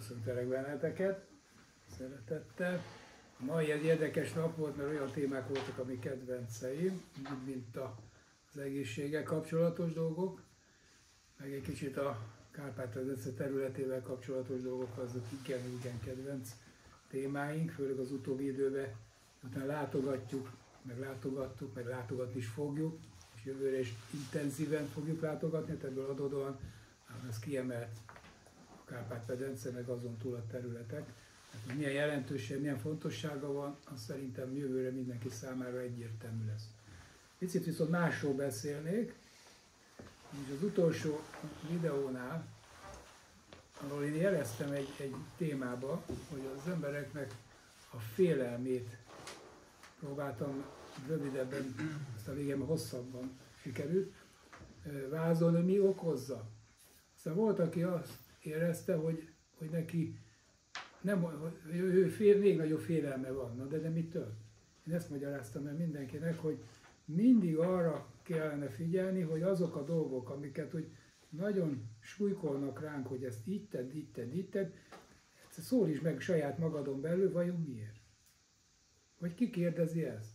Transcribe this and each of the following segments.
Köszöntelek benneteket, szeretettel. A mai egy érdekes nap volt, mert olyan témák voltak, ami kedvenceim, mint az egészséggel kapcsolatos dolgok, meg egy kicsit a Kárpát-medence területével kapcsolatos dolgok, azok igen kedvenc témáink, főleg az utóbbi időben, utána látogatjuk, meg látogatni is fogjuk, és jövőre is intenzíven fogjuk látogatni, tehát ebből adódóan ez kiemelt a Kárpát-medence, meg azon túl a területek. Hát, milyen jelentőség, milyen fontossága van, az szerintem jövőre mindenki számára egyértelmű lesz. Picit viszont másról beszélnék, és az utolsó videónál, ahol én jeleztem egy témába, hogy az embereknek a félelmét próbáltam rövidebben, azt a végén hosszabban sikerült vázolni, mi okozza. Aztán volt, aki azt érezte, hogy neki még nagyobb félelme van, de mitől? Én ezt magyaráztam el mindenkinek, hogy mindig arra kellene figyelni, hogy azok a dolgok, amiket hogy nagyon súlykolnak ránk, hogy ezt így tedd, szólítsd meg saját magadon belül, vajon miért? Vagy ki kérdezi ezt?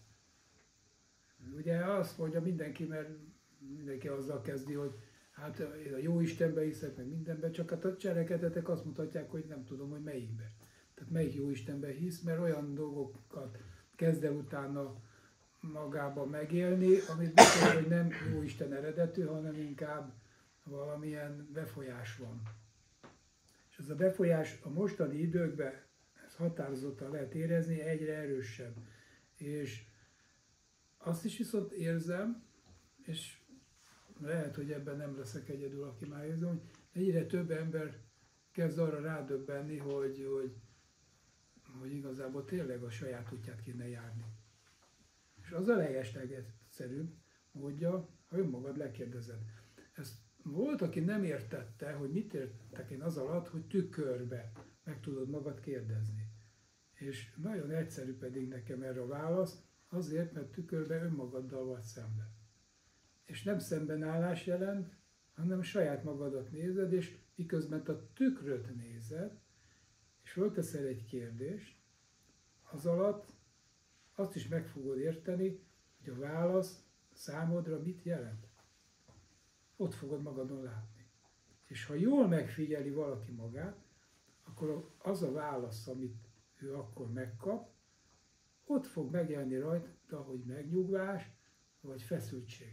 Ugye azt mondja mindenki, mert mindenki azzal kezdi, hogy hát én a jó Istenbe hiszek, meg mindenben, csak hát a cselekedetek azt mutatják, hogy nem tudom, hogy melyikbe. Tehát melyik jó Istenbe hisz, mert olyan dolgokat kezd el utána magában megélni, amit biztos, hogy nem jó Isten eredetű, hanem inkább valamilyen befolyás van. És ez a befolyás a mostani időkben, ez határozottan lehet érezni, egyre erősebb. És azt is viszont érzem, és lehet, hogy ebben nem leszek egyedül, aki már érzem, hogy egyre több ember kezd arra rádöbbenni, hogy igazából tényleg a saját útját kéne járni. És az a legeslegegyszerűbb módja, ha önmagad lekérdezed. Ezt volt, aki nem értette, hogy mit értek én az alatt, hogy tükörbe meg tudod magad kérdezni. És nagyon egyszerű pedig nekem erre a válasz, azért, mert tükörbe önmagaddal vagy szemben. És nem szembenállás jelent, hanem saját magadat nézed, és miközben a tükröt nézed, és fölteszel egy kérdést, az alatt azt is meg fogod érteni, hogy a válasz számodra mit jelent. Ott fogod magadon látni. És ha jól megfigyeli valaki magát, akkor az a válasz, amit ő akkor megkap, ott fog megjelenni rajta, hogy megnyugvás, vagy feszültség.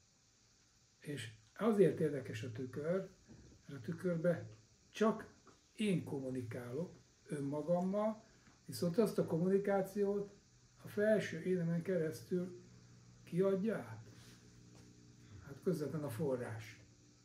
És azért érdekes a tükör, mert a tükörbe csak én kommunikálok önmagammal, viszont azt a kommunikációt a felső énemen keresztül kiadja át. Hát közvetlen a forrás.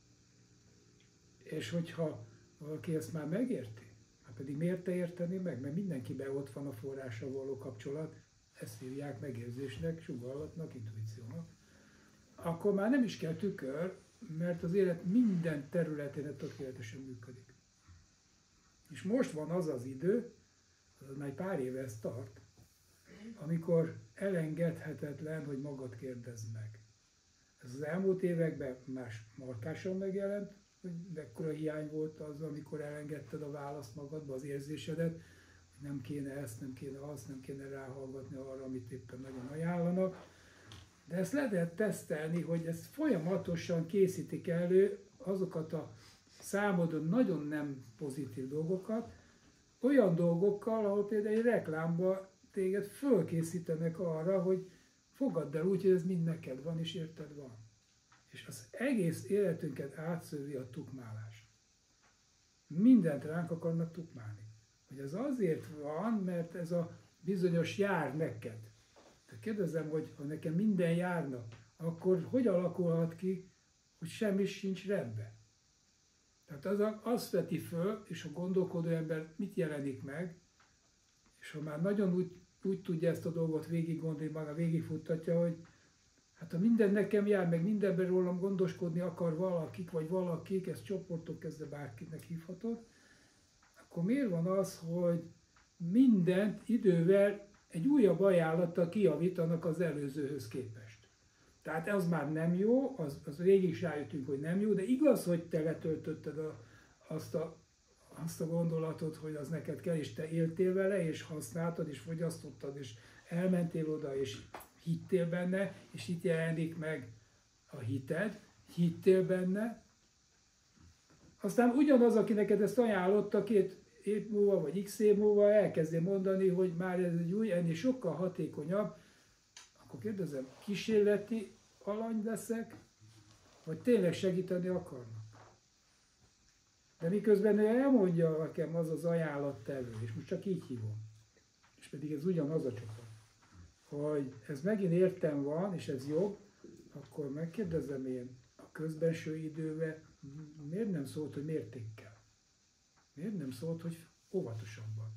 És hogyha valaki ezt már megérti, hát pedig miért te érteni meg? Mert mindenkiben ott van a forrással való kapcsolat, ezt hívják megérzésnek, sugallatnak, intuíciónak. Akkor már nem is kell tükör, mert az élet minden területén tökéletesen működik. És most van az az idő, az már pár éve ez tart, amikor elengedhetetlen, hogy magad kérdezd meg. Ez az elmúlt években már markásan megjelent, hogy mekkora hiány volt az, amikor elengedted a választ magadba, az érzésedet, hogy nem kéne ezt, nem kéne azt, nem kéne ráhallgatni arra, amit éppen nagyon ajánlanak. De ezt lehet tesztelni, hogy ezt folyamatosan készítik elő azokat a számodra nagyon nem pozitív dolgokat, olyan dolgokkal, ahol például egy reklámban téged fölkészítenek arra, hogy fogadd el úgy, hogy ez mind neked van, és érted van. És az egész életünket átszövi a tukmálás. Mindent ránk akarnak tukmálni. Hogy ez azért van, mert ez a bizonyos jár neked. De kérdezem, hogy ha nekem minden járna, akkor hogy alakulhat ki, hogy semmi sincs rendben? Tehát azt veti föl, és a gondolkodó ember mit jelenik meg, és ha már nagyon úgy tudja ezt a dolgot végig gondolni, maga végigfuttatja, hogy hát ha minden nekem jár, meg mindenben rólam gondoskodni akar valakik, vagy valakik, ezt csoportok kezdve bárkinek hívhatod, akkor miért van az, hogy mindent idővel egy újabb ajánlattal kijavítanak az előzőhöz képest. Tehát az már nem jó, az végig is rájöttünk, hogy nem jó, de igaz, hogy te letöltötted azt azt a gondolatot, hogy az neked kell, és te éltél vele, és használtad, és fogyasztottad, és elmentél oda, és hittél benne, és itt jelenik meg a hited, hittél benne. Aztán ugyanaz, aki neked ezt ajánlotta 2 év múlva, vagy x év múlva elkezdi mondani, hogy már ez egy új, ennél sokkal hatékonyabb, akkor kérdezem, kísérleti alany leszek, vagy tényleg segíteni akarnak? De miközben ő elmondja nekem az az ajánlattevő, és most csak így hívom, és pedig ez ugyanaz a csoport, hogy ez megint értem van, és ez jobb, akkor megkérdezem én a közbenső időben, miért nem szólt, hogy mértékkel? Miért nem szólt, hogy óvatosabban?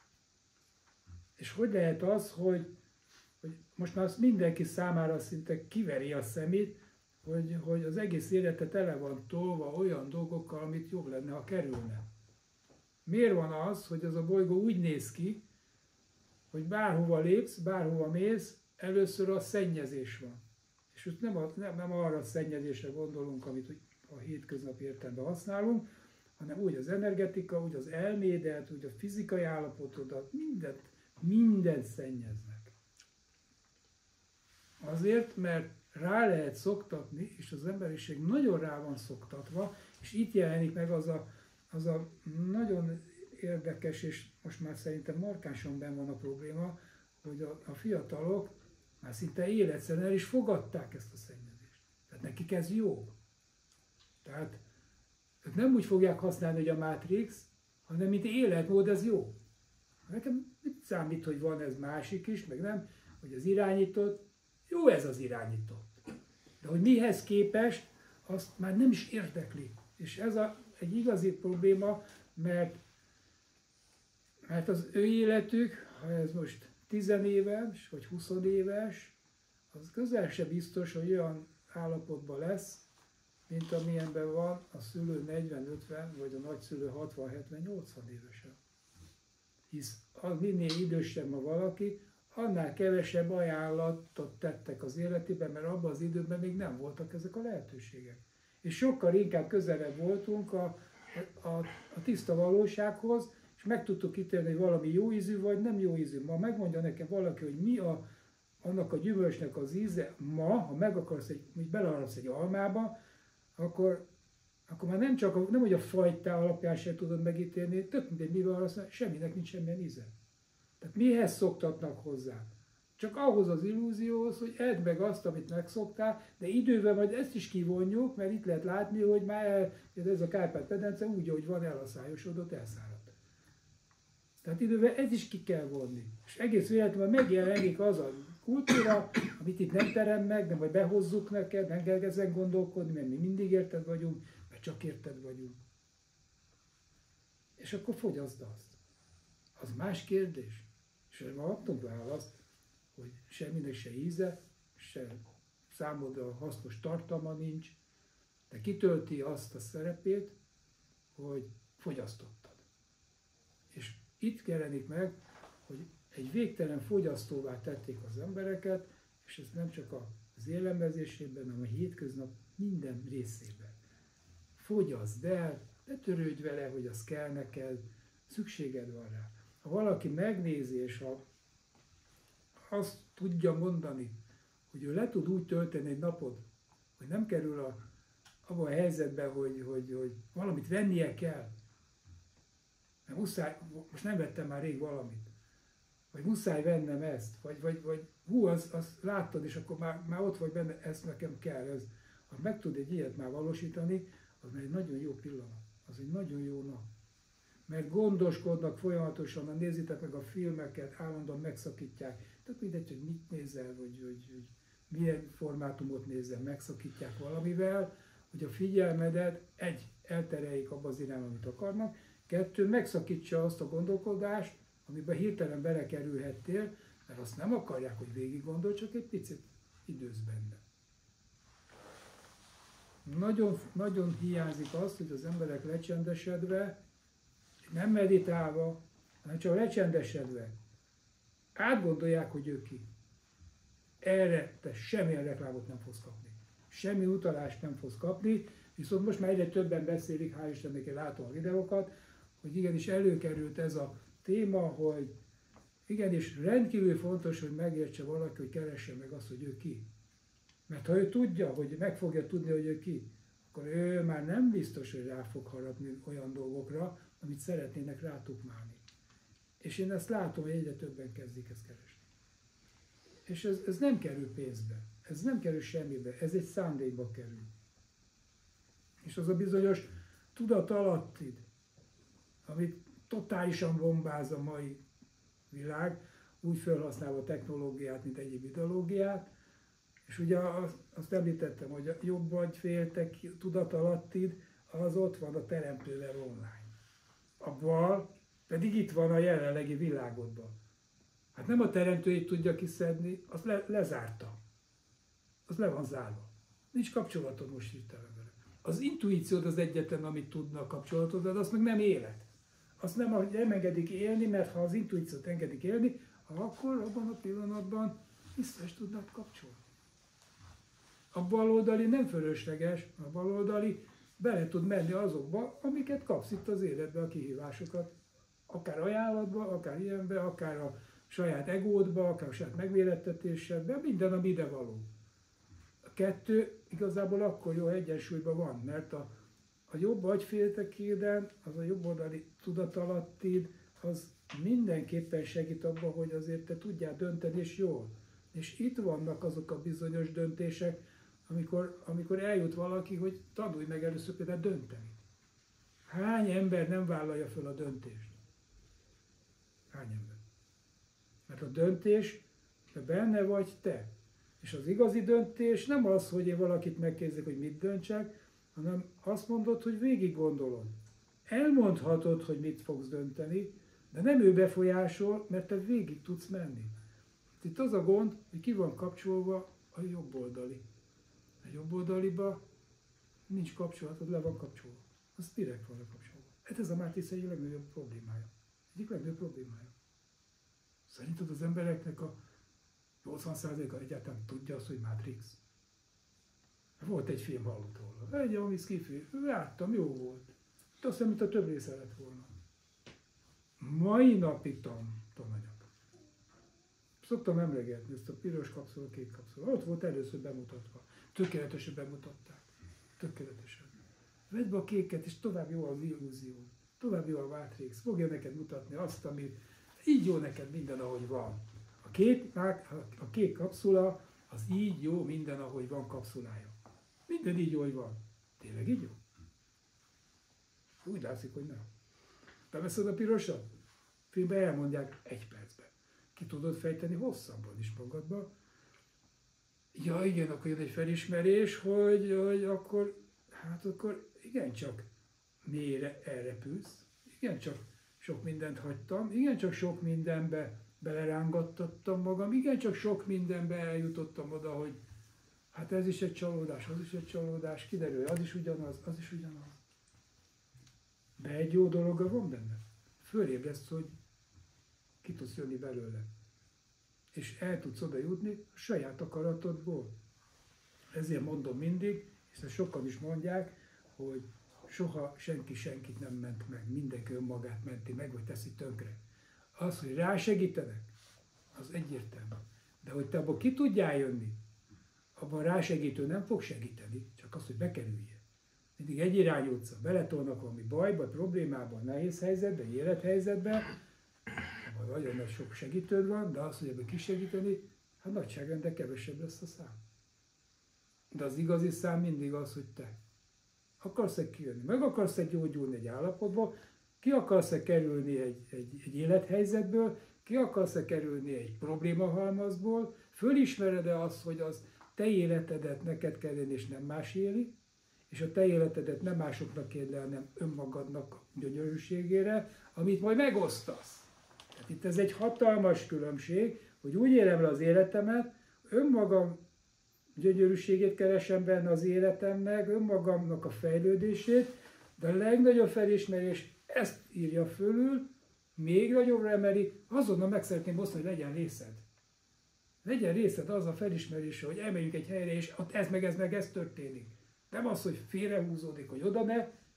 És hogy lehet az, hogy most már azt mindenki számára szinte kiveri a szemét, hogy az egész élete tele van tolva olyan dolgokkal, amit jobb lenne, ha kerülne. Miért van az, hogy az a bolygó úgy néz ki, hogy bárhova lépsz, bárhova mész, először a szennyezés van. És most nem arra a szennyezésre gondolunk, amit a hétköznapi értelemben használunk, hanem úgy az energetika, úgy az elmédet, úgy a fizikai állapotodat, mindent szennyeznek. Azért, mert rá lehet szoktatni, és az emberiség nagyon rá van szoktatva, és itt jelenik meg az a nagyon érdekes, és most már szerintem markánsan benn van a probléma, hogy a fiatalok már szinte életszerűen el is fogadták ezt a szennyezést. Tehát nekik ez jó. Tehát ők nem úgy fogják használni, hogy a Matrix, hanem mint életmód, ez jó. Nekem mit számít, hogy van ez másik is, meg nem, hogy az irányított, jó ez az irányított. De hogy mihez képest, azt már nem is érdekli. És ez egy igazi probléma, mert az ő életük, ha ez most 10 éves, vagy 20 éves, az közel se biztos, hogy olyan állapotban lesz, mint amilyenben van a szülő 40-50, vagy a nagyszülő 60-70-80 évesen. Hisz minél idősebb ma valaki, annál kevesebb ajánlatot tettek az életében, mert abban az időben még nem voltak ezek a lehetőségek. És sokkal inkább közelebb voltunk a tiszta valósághoz, és meg tudtuk ítélni, hogy valami jó ízű, vagy nem jó ízű. Ma megmondja nekem valaki, hogy mi annak a gyümölcsnek az íze ma, ha meg akarsz, hogy beleharapsz egy almába, akkor már nem hogy a fajta alapján sem tudod megítélni, tök mindegy, mivel arra semminek nincs semmilyen íze. Tehát mihez szoktatnak hozzá? Csak ahhoz az illúzióhoz, hogy edd meg azt, amit megszoktál, de idővel majd ezt is kivonjuk, mert itt lehet látni, hogy már ez a Kárpát-medence úgy, ahogy van, elaszályosodott, elszáradt. Tehát idővel ez is ki kell vonni. És egész véletlenül megjelenik az a kultúra, amit itt nem terem meg, de majd behozzuk neked, nem kell ezen gondolkodni, mert mi mindig érted vagyunk, mert csak érted vagyunk. És akkor fogyaszd azt. Az más kérdés. És ma adtunk választ, hogy semminek se íze, se számodra hasznos tartalma nincs, de kitölti azt a szerepét, hogy fogyasztottad. És itt jelenik meg, hogy egy végtelen fogyasztóvá tették az embereket, és ez nem csak az élelmezésében, hanem a hétköznap minden részében. Fogyaszd el, ne törődj vele, hogy az kell neked, szükséged van rá. Ha valaki megnézi, és azt tudja mondani, hogy ő le tud úgy tölteni egy napot, hogy nem kerül abba a helyzetbe, hogy valamit vennie kell, mert muszáj, most nem vettem már rég valamit, vagy muszáj vennem ezt, vagy hú, azt láttad, és akkor már ott vagy benne, ezt nekem kell. Ha meg tud egy ilyet már valósítani, az már egy nagyon jó pillanat, az egy nagyon jó nap. Mert gondoskodnak folyamatosan, nézzétek meg a filmeket, állandóan megszakítják. Tehát mindegy, hogy mit nézel, vagy milyen formátumot nézel, megszakítják valamivel, hogy a figyelmedet eltereljék abba az irányba, amit akarnak, 2, megszakítsa azt a gondolkodást, amiben hirtelen belekerülhettél, mert azt nem akarják, hogy végig gondolj, csak egy picit időz benne. Nagyon, nagyon hiányzik az, hogy az emberek lecsendesedve, nem meditálva, hanem csak lecsendesedve, átgondolják, hogy ő ki. Erre te semmilyen reklámot nem fogsz kapni. Semmi utalást nem fogsz kapni, viszont most már egyre többen beszélik, hál' Istennek, én látom a videókat, hogy igenis előkerült ez a téma, hogy igenis rendkívül fontos, hogy megértse valaki, hogy keresse meg azt, hogy ő ki. Mert ha ő tudja, hogy meg fogja tudni, hogy ő ki, akkor ő már nem biztos, hogy rá fog harapni olyan dolgokra, amit szeretnének rátukmálni. És én ezt látom, hogy egyre többen kezdik ezt keresni. És ez nem kerül pénzbe, ez nem kerül semmibe, ez egy szándékba kerül. És az a bizonyos tudatalattid, amit totálisan bombáz a mai világ, úgy felhasználva a technológiát, mint egyéb ideológiát, és ugye azt említettem, hogy a jobb agyféltek tudatalattid, az ott van a teremtővel online. A bal pedig itt van a jelenlegi világodban. Hát nem a teremtőjét tudja kiszedni, azt lezárta. Az le van zárva. Nincs kapcsolatod most hirtelen vele. Az intuíciód az egyetlen, amit tudna a kapcsolatod, de azt meg nem élet. Azt nem engedik élni, mert ha az intuíciót engedik élni, akkor abban a pillanatban vissza is tudnak kapcsolni. A baloldali nem fölösleges, a baloldali bele tud menni azokba, amiket kapsz itt az életbe, a kihívásokat. Akár ajánlatba, akár ilyenbe, akár a saját egódba, akár a saját megmérettetésedbe, minden, ami ide való. A kettő igazából akkor jó egyensúlyban van, mert a jobb agyféltekéden, az a jobb oldali tudatalattid, az mindenképpen segít abban, hogy azért te tudjál dönteni, és jól. És itt vannak azok a bizonyos döntések, amikor eljut valaki, hogy tanulj meg először például dönteni. Hány ember nem vállalja föl a döntést? Hány ember? Mert a döntés, te benne vagy te. És az igazi döntés nem az, hogy én valakit megkérdezek, hogy mit döntsek, hanem azt mondod, hogy végig gondolod. Elmondhatod, hogy mit fogsz dönteni, de nem ő befolyásol, mert te végig tudsz menni. Itt az a gond, hogy ki van kapcsolva a jobb oldali. A jobb oldaliba nincs kapcsolatod, le van kapcsolva. Az direkt van kapcsolva. Hát ez a Matrix egyik legnagyobb problémája. Egyik legnagyobb problémája. Szerinted az embereknek a 80%-a egyáltalán tudja azt, hogy Matrix? Volt egy film, hallott róla. Egy ami skifi, láttam, jó volt. De azt hiszem, mint a több része lett volna. Mai napig tananyag. Szoktam emlegetni ezt a piros kapszula, kék kapszula. Ott volt először bemutatva. Tökéletesen bemutatták. Tökéletesen. Vedd be a kéket, és tovább jó az illúzió. Tovább jó a Matrix. Fogja neked mutatni azt, ami így jó neked minden, ahogy van. A kék kapszula, az így jó minden, ahogy van kapszulája. Minden így jó, hogy van. Tényleg így jó? Úgy látszik, hogy nem. Beveszed a pirosat? Filmben elmondják 1 percben. Ki tudod fejteni hosszabban is magadba. Ja igen, akkor jön egy felismerés, hogy akkor igencsak mélyre elrepülsz. Igencsak sok mindent hagytam. Igencsak sok mindenbe belerángattattam magam. Igencsak sok mindenbe eljutottam oda, hogy hát ez is egy csalódás, az is egy csalódás. Kiderül, az is ugyanaz, az is ugyanaz. De egy jó dolog van benne. Fölébredsz, hogy ki tudsz jönni belőle. És el tudsz oda jutni a saját akaratodból. Ezért mondom mindig, hiszen sokan is mondják, hogy soha senki senkit nem ment meg. Mindenki önmagát menti meg, vagy teszi tönkre. Az, hogy rásegítenek, az egyértelmű. De hogy te abban ki tudjál jönni, abban rásegítő nem fog segíteni, csak az, hogy bekerüljél. Mindig egyirányú utca, beletolnak valami bajba, problémában, nehéz helyzetben, élethelyzetben, abban nagyon nagy sok segítőd van, de az, hogy ebben kisegíteni, hát nagyságrendben kevesebb lesz a szám. De az igazi szám mindig az, hogy te akarsz-e kijönni, meg akarsz-e gyógyulni egy állapotból, ki akarsz-e kerülni egy élethelyzetből, ki akarsz-e kerülni egy problémahalmazból, fölismered-e azt, hogy az te életedet neked kell élni, és nem más éli, és a te életedet nem másoknak kell le, hanem önmagadnak gyönyörűségére, amit majd megosztasz. Tehát itt ez egy hatalmas különbség, hogy úgy élem le az életemet, önmagam gyönyörűségét keresem benne az életemnek, önmagamnak a fejlődését, de a legnagyobb felismerés ezt írja fölül, még nagyobbra emeli, azonnal meg szeretném osztani, hogy legyen részed. Legyen részed az a felismerése, hogy elmegyünk egy helyre, és ott ez meg ez történik. Nem az, hogy félrehúzódik, hogy oda ne,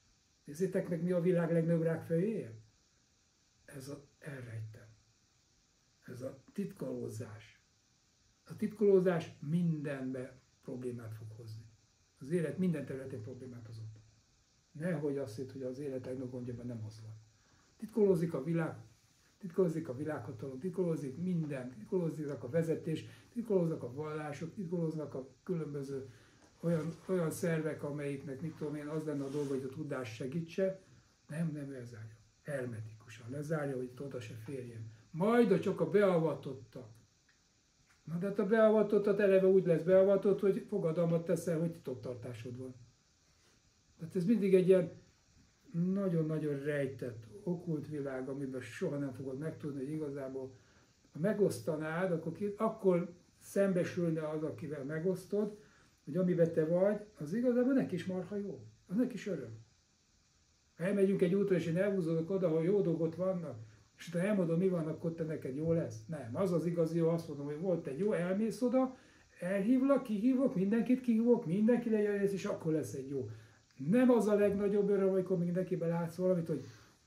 Nézzétek meg, mi a világ legnagyobb rákfejéje? Ez az elrejtem. Ez a titkolózás. A titkolózás mindenbe problémát fog hozni. Az élet minden területén problémát hozott. Nehogy azt hitt, hogy az élet legnagyobb gondjában nem hoz van. Titkolózik a világ, titkolózik a világhatalom, titkolózik minden, titkolózik a vezetés, titkolóznak a vallások, titkolóznak a különböző olyan szervek, amelyiknek, mit tudom én, az lenne a dolga, hogy a tudás segítse. Nem lezárja. Hermetikusan lezárja, hogy oda se férjen. Majd csak a beavatottak. Na de hát a beavatottat eleve úgy lesz beavatott, hogy fogadalmat teszel, hogy titoktartásod van. Tehát ez mindig egy ilyen nagyon-nagyon rejtett, okkult világ, amiben soha nem fogod megtudni, hogy igazából ha megosztanád, akkor szembesülne az, akivel megosztod, hogy amiben te vagy, az igazából neki is marha jó, az neki is öröm. Ha elmegyünk egy útra, és én elhúzódok oda, ha jó dolgok vannak, és ha elmondom, mi van, akkor te neked jó lesz. Nem, az az igazi jó, azt mondom, hogy volt egy jó, elmész oda, elhívlak, kihívok, mindenkit kihívok, mindenki legyen, és akkor lesz egy jó. Nem az a legnagyobb öröm, amikor mindenkiben látsz valamit, hogy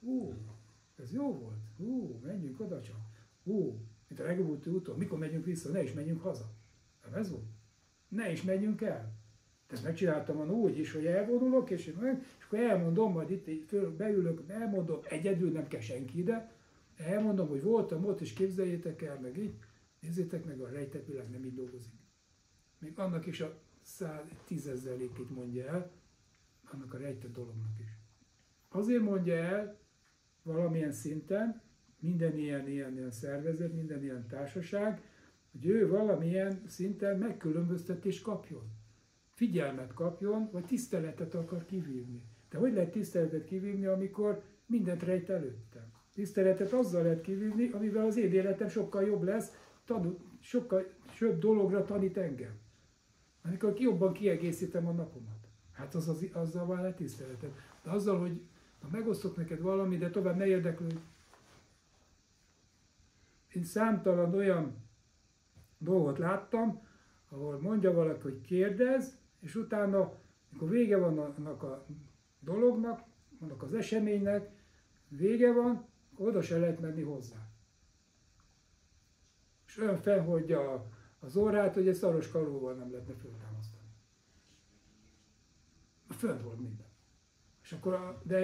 ez jó volt, menjünk oda csak, mint a legutóbbi úton, mikor megyünk vissza, ne is menjünk haza. Nem ez volt? Ne is menjünk el. Ezt megcsináltam volna úgy is, hogy elvonulok, és akkor elmondom, majd itt beülök, elmondom, egyedül nem kell senki ide, elmondom, hogy voltam ott, és képzeljétek el, meg így, nézzétek meg, a rejtett világ nem így dolgozik. Még annak is a 10 000-ét mondja el, annak a rejtett dolognak is. Azért mondja el valamilyen szinten, minden ilyen szervezet, minden ilyen társaság, hogy ő valamilyen szinten megkülönböztetést kapjon. Figyelmet kapjon, vagy tiszteletet akar kivívni. De hogy lehet tiszteletet kivívni, amikor mindent rejt előttem? Tiszteletet azzal lehet kivívni, amivel az én életem sokkal jobb lesz, sokkal több dologra tanít engem. Amikor jobban kiegészítem a napomat. Hát azzal van lehet tiszteletet. De azzal, hogy megosztok neked valami, de tovább ne érdeklődj. Én számtalan olyan dolgot láttam, ahol mondja valaki, hogy kérdez, és utána, amikor vége van annak a dolognak, annak az eseménynek, vége van, akkor oda se lehet menni hozzá. És olyan felhordja az orrát, hogy egy szaros karolval nem lehetne föltámasztani. Fönt volt minden. És akkor, de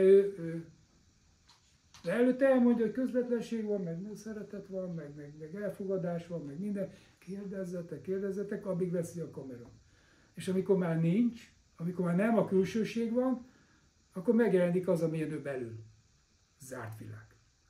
előtte elmondja, hogy közvetlenség van, meg szeretet van, meg elfogadás van, meg minden. Kérdezzetek, addig veszi a kamera. És amikor már nincs, amikor már nem a külsőség van, akkor megjelenik az, amilyen ő belül. Zárt világ.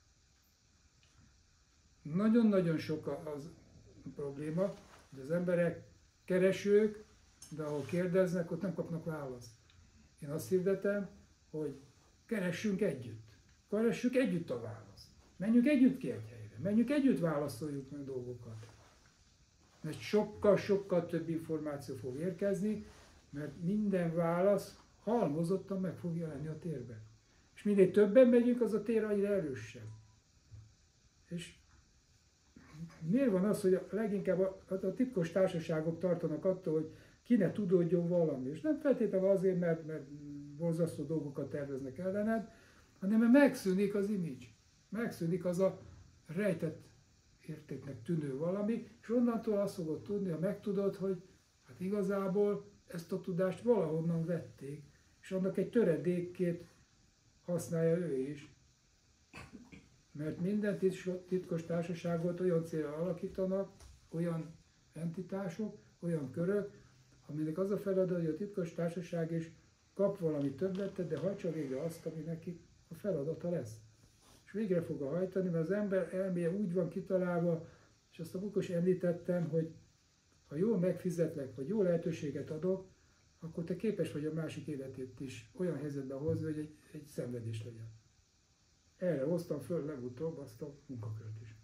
Nagyon-nagyon sok az a probléma, hogy az emberek keresők, de ahol kérdeznek, ott nem kapnak választ. Én azt hirdetem, hogy keressünk együtt. Keressük együtt a választ. Menjünk együtt ki egy helyre. Menjünk együtt válaszoljuk meg dolgokat. Mert sokkal több információ fog érkezni, mert minden válasz halmozottan meg fog jelenni a térben. És minél többen megyünk, az a tér annyira erősebb. És miért van az, hogy leginkább a titkos társaságok tartanak attól, hogy ki ne tudódjon valami. És nem feltétlenül azért, mert borzasztó dolgokat terveznek ellened, hanem mert megszűnik az image. Megszűnik az a rejtett értéknek tűnő valami, és onnantól azt fogod tudni, ha megtudod, hogy hát igazából ezt a tudást valahonnan vették, és annak egy töredékét használja ő is. Mert minden titkos társaságot olyan célra alakítanak, olyan entitások, olyan körök, aminek az a feladat, hogy a titkos társaság is kap valami többletet, de hajtsa végre azt, ami neki a feladata lesz. És végre fogja hajtani, mert az ember elméje úgy van kitalálva, és azt a bukos említettem, hogy ha jól megfizetlek, vagy jó lehetőséget adok, akkor te képes vagy a másik életét is olyan helyzetbe hozni, hogy egy szenvedés legyen. Erre hoztam föl legutóbb azt a munkakört is.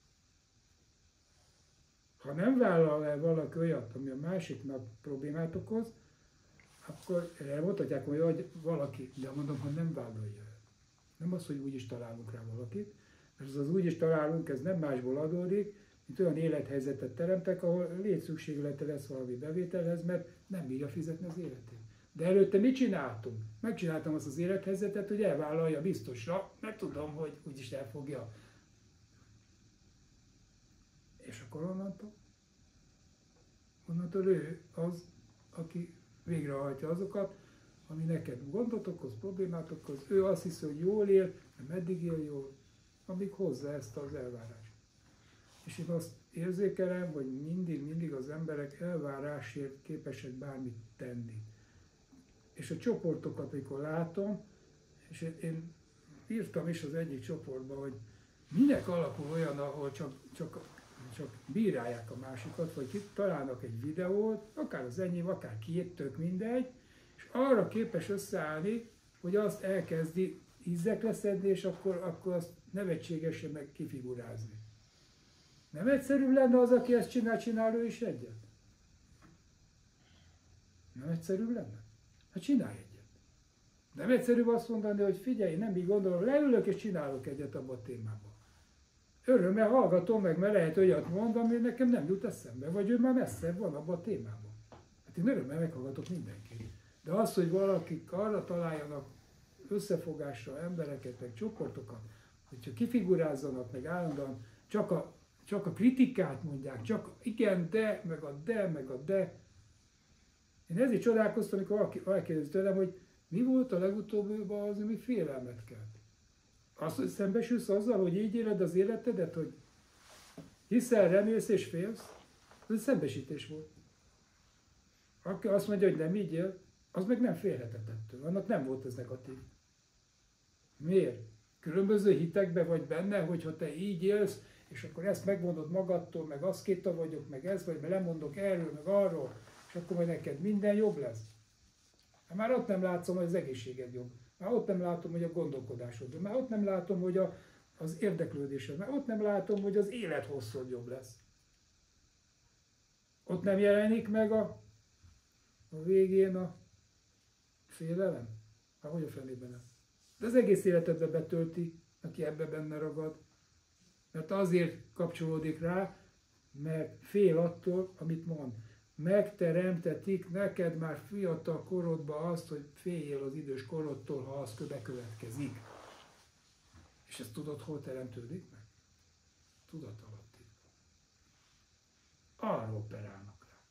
Ha nem vállal el valaki olyat, ami a másiknak problémát okoz, akkor elmondhatják, hogy valaki, de mondom, ha nem vállalja el. Nem az, hogy úgy is találunk rá valakit, mert az úgy is találunk, ez nem másból adódik, mint olyan élethelyzetet teremtek, ahol létszükséglete lesz valami bevételhez, mert nem bírja fizetni az életét. De előtte mit csináltunk? Megcsináltam azt az élethelyzetet, hogy elvállalja biztosra, mert tudom, hogy úgyis elfogja. És akkor onnantól ő az, aki végrehajtja azokat, ami neked gondot okoz, problémát okoz. Ő azt hiszi, hogy jól él, de meddig él jól, amíg hozza ezt az elvárást. És én azt érzékelem, hogy mindig az emberek elvárásért képesek bármit tenni. És a csoportokat, amikor látom, és én írtam is az egyik csoportban, hogy minek alapul olyan, ahol csak bírálják a másikat, vagy találnak egy videót, akár az enyém, akár két, tök mindegy, és arra képes összeállni, hogy azt elkezdi ízzekre szedni, és akkor azt nevetségesen meg kifigurázni. Nem egyszerűbb lenne az, aki ezt csinál ő is egyet? Nem egyszerűbb lenne? Hát csinálj egyet. Nem egyszerűbb azt mondani, hogy figyelj, nem így gondolom, leülök és csinálok egyet abban a témában. Örömmel hallgatom meg, mert lehet olyat mond, ami nekem nem jut eszembe, vagy ő már messzebb van abban a témában. Hát én örömmel meghallgatok mindenkit. De az, hogy valakik arra találjanak összefogásra embereket, meg csoportokat, hogyha kifigurázzanak, meg állandóan csak a kritikát mondják, csak igen, de, meg a de. Én ezért csodálkoztam, amikor valaki kérdezi tőlem, hogy mi volt a legutóbbiban az, ami félelmet kelt. Azt, hogy szembesülsz azzal, hogy így éled az életedet, hogy hiszel, remélsz és félsz, az egy szembesítés volt. Aki azt mondja, hogy nem így él, az meg nem félhetett ettől. Annak nem volt ez negatív. Miért? Különböző hitekben vagy benne, hogyha te így élsz, és akkor ezt megmondod magadtól, meg aszkéta vagyok, meg ez vagy, mert lemondok erről, meg arról, és akkor majd neked minden jobb lesz. Hát már ott nem látom, hogy az egészséged jobb. Már ott nem látom, hogy a gondolkodásod jobb. Már ott nem látom, hogy az érdeklődésed. Már ott nem látom, hogy az élethosszod jobb lesz. Ott nem jelenik meg a végén a félelem. Hát hogy a fenében lesz? De az egész életedbe betölti, aki ebbe benne ragad. Mert azért kapcsolódik rá, mert fél attól, amit mond. Megteremtetik neked már fiatal korodban azt, hogy féljél az idős korodtól, ha az bekövetkezik. És ezt tudod, hol teremtődik meg? Tudat alatti. Arra operálnak rá.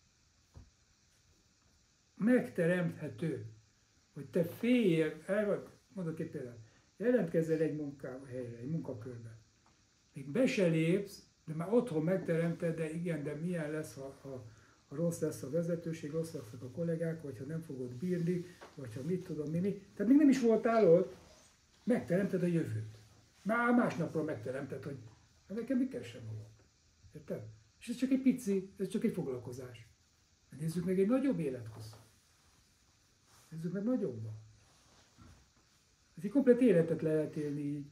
Megteremthető, hogy te féljél, mondok egy példát, jelentkezzel egy munkahelyre, egy munkakörbe. Még be se lépsz, de már otthon megteremted, de igen, de milyen lesz, ha rossz lesz a vezetőség, rossz lesznek a kollégák, vagy ha nem fogod bírni, vagy ha mit tudom mi. Tehát még nem is voltál ott, megteremted a jövőt. Már másnapról megteremted, hogy nekem mi keresem magam. Érted? És ez csak egy pici, ez csak egy foglalkozás. Nézzük meg egy nagyobb élethosszat. Nézzük meg nagyobban. Ez egy komplet életet lehet élni így.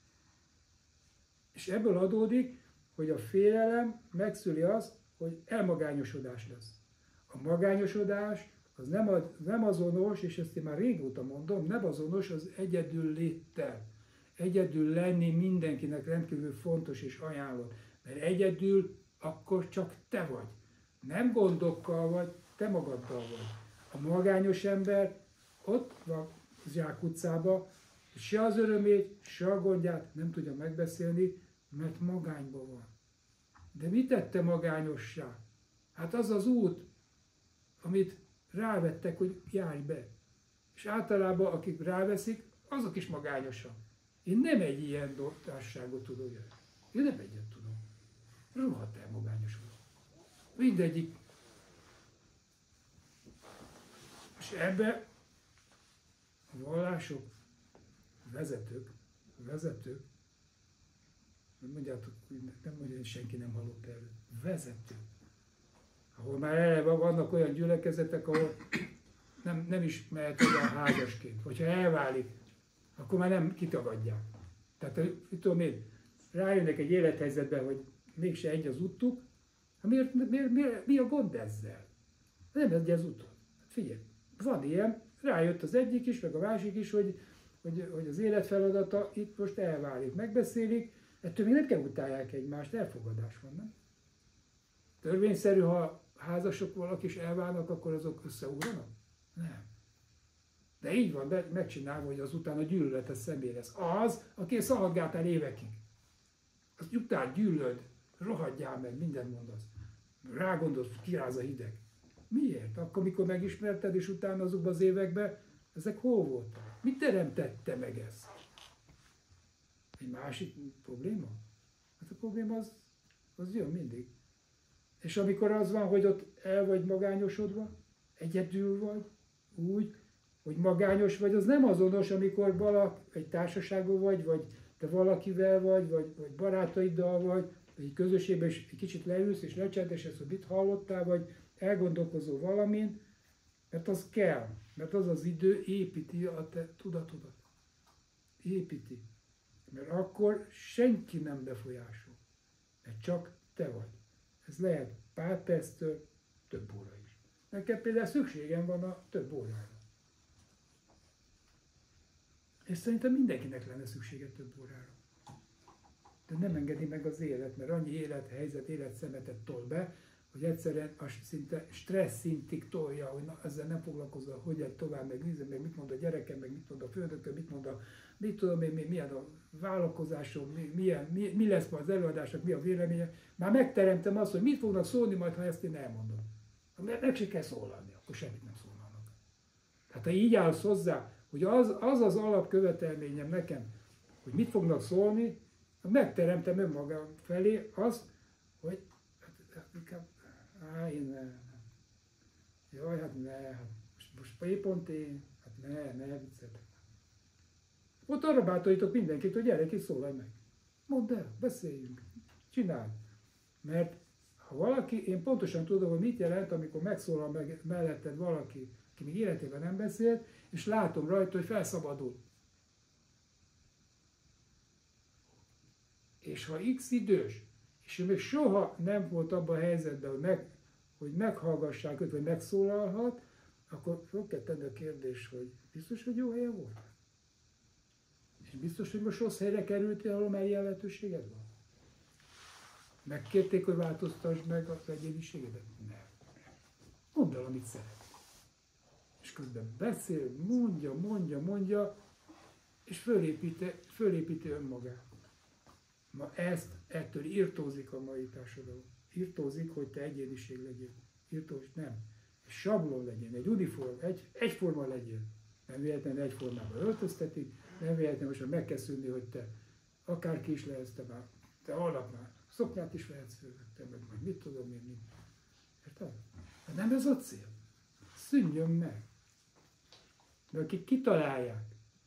És ebből adódik, hogy a félelem megszüli azt, hogy elmagányosodás lesz. A magányosodás az nem azonos, és ezt én már régóta mondom, nem azonos az egyedül léttel. Egyedül lenni mindenkinek rendkívül fontos és ajánlott. Mert egyedül akkor csak te vagy. Nem gondokkal vagy, te magaddal vagy. A magányos ember ott van zsákutcában, se az örömét, se a gondját nem tudja megbeszélni, mert magányban van. De mit tette magányossá? Hát az az út, amit rávettek, hogy járj be. És általában, akik ráveszik, azok is magányosak. Én nem egy ilyen társaságot tudok jönni. Én nem egyet tudom. Rohadt el magányosodom. Mindegyik. És ebbe a vallások, vezetők, mondjátok, nem mondja, hogy senki nem hallott erről. Vezetők. Ahol már eleve vannak olyan gyülekezetek, ahol nem is mehet olyan házasként. Hogyha elválik, akkor már nem kitagadják. Tehát, tudom én, rájönnek egy élethelyzetbe, hogy mégse egy az úttuk, mi a gond ezzel? Nem egy az úton. Figyelj, van ilyen, rájött az egyik is, meg a másik is, hogy az életfeladata itt most elválik, megbeszélik, ettől még nem kell utálják egymást, elfogadás van, nem? Törvényszerű, ha házasok valaki is elválnak, akkor azok összeugranak? Nem. De így van megcsinálva, hogy azután a gyűlöletes személy lesz. Az, aki szaladgáltál évekig. Azt juttál, gyűlöd, rohadjál meg, mindent mondasz. Rágondolsz, kiráz a hideg. Miért? Akkor, mikor megismerted, és utána azokban az években, ezek hol voltak? Mit teremtette meg ezt? Egy másik probléma? Hát a probléma az jön mindig. És amikor az van, hogy ott el vagy magányosodva, egyedül vagy, úgy, hogy magányos vagy, az nem azonos, amikor egy társaságban vagy te valakivel vagy barátaiddal vagy egy közösségben is egy kicsit leülsz és lecsendesülsz, hogy mit hallottál, vagy elgondolkozol valamint, mert az kell, mert az az idő építi a te tudatodat. Építi. Mert akkor senki nem befolyásol, mert csak te vagy. Ez lehet pár perctől több óra is. Nekem például szükségem van a több órára. És szerintem mindenkinek lenne szüksége több órára. De nem engedi meg az élet, mert annyi élethelyzet, életszemetet tol be, hogy egyszerűen szinte stressz szintig tolja, hogy na, ezzel nem foglalkozol, hogy egy tovább, meg nézem, meg mit mond a gyerekem, meg mit mond a főnököm, mit tudom én, milyen a vállalkozásom, mi lesz ma az előadások, mi a véleménye. Már megteremtem azt, hogy mit fognak szólni majd, ha ezt én elmondom. Meg se kell szólalni, akkor semmit nem szólalnak. Tehát ha így állsz hozzá, hogy az alapkövetelményem nekem, hogy mit fognak szólni, megteremtem önmagam felé azt, hogy én ne. Jaj, hát ne, hát most pont én, hát ne vicceltek. Ott arra bátorítok mindenkit, hogy gyere ki, szólalj meg. Mondd el, beszéljünk, csináld. Mert ha valaki, én pontosan tudom, hogy mit jelent, amikor megszólal meg melletted valaki, aki még életében nem beszélt, és látom rajta, hogy felszabadul. És ha x idős, és ő még soha nem volt abban a helyzetben, hogy meghallgassák őt, vagy megszólalhat, akkor fel kell tenni a kérdés, hogy biztos, hogy jó helyen volt? És biztos, hogy most rossz helyre kerültél, ahol már ilyen lehetőséged van? Megkérték, hogy változtass meg az egyéniségedet? Nem. Mondd el, amit szeret. És közben beszél, mondja, és fölépíti önmagát. Ma ettől irtózik a mai társadalom. Irtózik, hogy te egyéniség legyél. Irtózik, nem. Egy sablon legyen, egy uniform, egyforma legyél. Nem véletlenül egyformában öltöztetik, nem véletlenül most meg kell szűnni, hogy te akárki is lehetsz, te alap már. Szoknyát is vehetsz fölöttem, meg mit tudom én, mit. Érted? De nem ez a cél. Szűnjön meg. De akik kitalálják,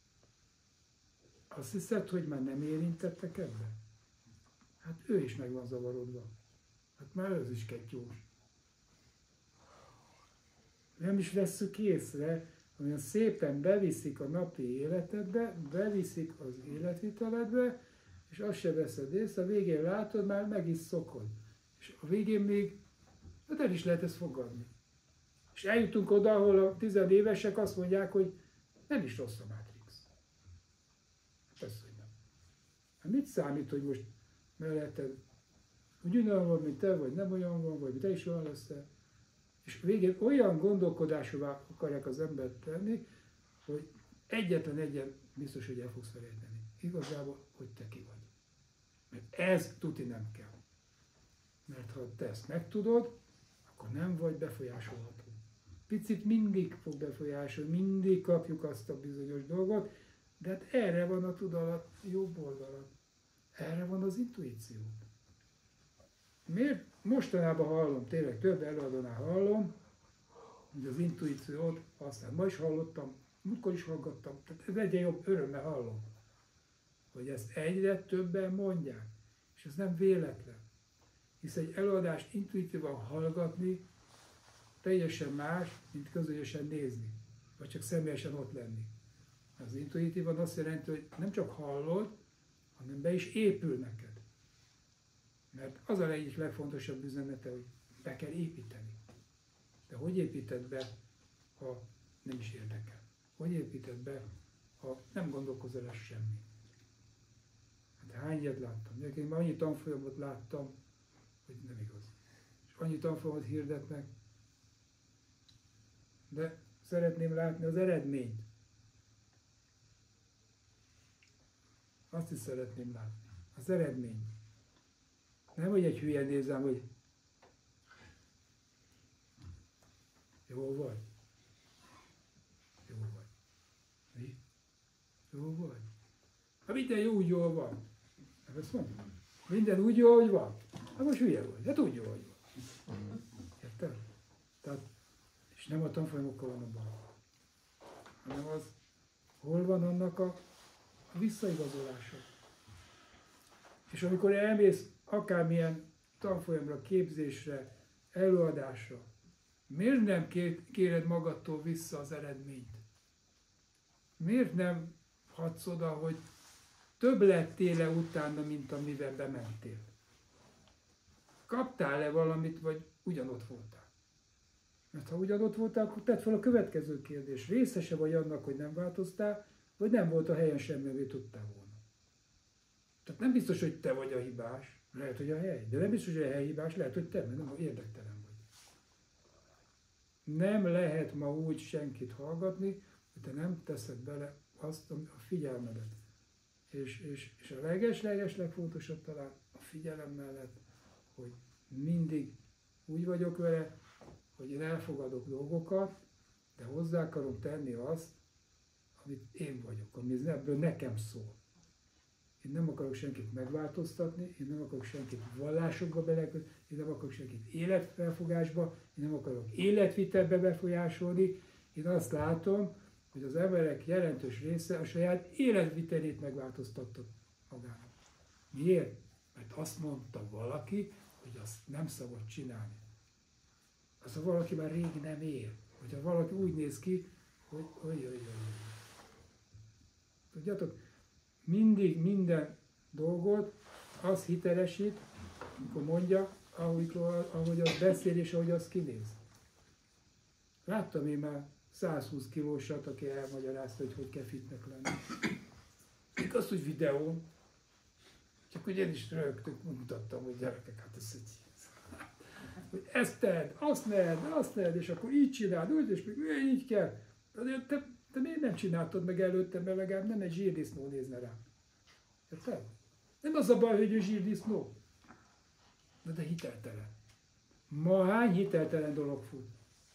azt hiszed, hogy már nem érintettek ebben? Hát ő is meg van zavarodva. Hát már az is kettyós. Nem is vesszük észre, olyan szépen beviszik a napi életedbe, beviszik az életviteledbe, és azt se veszed észre, a végén látod, már meg is szokod. És a végén még, hát el is lehet ezt fogadni. És eljutunk oda, ahol a 10 évesek azt mondják, hogy nem is rossz a Matrix. Persze, hogy nem. Hát mit számít, hogy most melletted ugyanolyan van, mint te, vagy nem olyan van, vagy te is olyan leszel. És végén olyan gondolkodásúvá akarják az embert tenni, hogy egyetlen egyen biztos, hogy el fogsz felejteni. Igazából, hogy te ki vagy. Mert ez tuti nem kell. Mert ha te ezt megtudod, akkor nem vagy befolyásolható. Picit mindig fog befolyásolni, mindig kapjuk azt a bizonyos dolgot, de hát erre van a tudalat jobb oldalon. Erre van az intuíció. Miért? Mostanában hallom, tényleg több előadónál hallom, hogy az intuíciót aztán ma is hallottam, múltkor is hallgattam, tehát ez egyre jobb, örömmel hallom, hogy ezt egyre többen mondják, és ez nem véletlen. Hisz egy előadást intuitívan hallgatni teljesen más, mint közösen nézni, vagy csak személyesen ott lenni. Az intuitívan azt jelenti, hogy nem csak hallod, hanem be is épül neked. Mert az a egyik legfontosabb üzenete, hogy be kell építeni. De hogy építed be, ha nem is érdekel? Hogy építed be, ha nem gondolkozol el semmi? Hát hány ilyet láttam? Én már annyi tanfolyamot láttam, hogy nem igaz. És annyi tanfolyamot hirdetnek, de szeretném látni az eredményt. Azt is szeretném látni. Az eredmény. Nem, hogy egy hülye nézem, hogy jó vagy. Jó vagy. Mi? Jó vagy. Ha minden jó, úgy jól van. Nem ezt mondom. Minden úgy jó, hogy van. Hát most hülye vagy. Hát úgy jó, hogy van. Érted? Tehát, és nem a tanfolyamokkal van a baj, hanem az, hol van annak a visszaigazolása. És amikor elmész akármilyen tanfolyamra, képzésre, előadásra, miért nem kéred magadtól vissza az eredményt? Miért nem hadsz oda, hogy több lettél-e utána, mint amivel bementél? Kaptál-e valamit, vagy ugyanott voltál? Mert ha ugyanott voltál, akkor tedd fel a következő kérdés. Részese vagy annak, hogy nem változtál, vagy nem volt a helyen semmi, amit tudtál volna? Tehát nem biztos, hogy te vagy a hibás, lehet, hogy a hely, de nem biztos, hogy a hely hibás, lehet, hogy te, mert nem érdektelen vagy. Nem lehet ma úgy senkit hallgatni, hogy te nem teszed bele azt a figyelmedet. És a legfontosabb talán a figyelem mellett, hogy mindig úgy vagyok vele, hogy én elfogadok dolgokat, de hozzá akarom tenni azt, amit én vagyok, ami ebből nekem szól. Én nem akarok senkit megváltoztatni, én nem akarok senkit vallásokba belekötni, én nem akarok senkit életfelfogásba, én nem akarok életvitelbe befolyásolni. Én azt látom, hogy az emberek jelentős része a saját életvitelét megváltoztatta magának. Miért? Mert azt mondta valaki, hogy azt nem szabad csinálni. Az a valaki már rég nem él. Hogyha valaki úgy néz ki, hogy tudjátok, mindig minden dolgot az hitelesít, amikor mondja, ahogy az beszél és ahogy az kinéz. Láttam én már 120 kilósat, aki elmagyarázta, hogy kell fitnek lenni. Igaz, hogy videón, csak ugye én is rögtön mutattam, hogy gyerekek, hát ez egy... hogy ezt tedd, azt tedd, és akkor így csináld, úgy, és még így kell. Te miért nem csináltad meg előtte, mert legalább nem egy zsírdisznó nézne rá. Érted? Nem az a baj, hogy ő zsírdisznó. De hiteltelen. Ma hány hiteltelen dolog fut?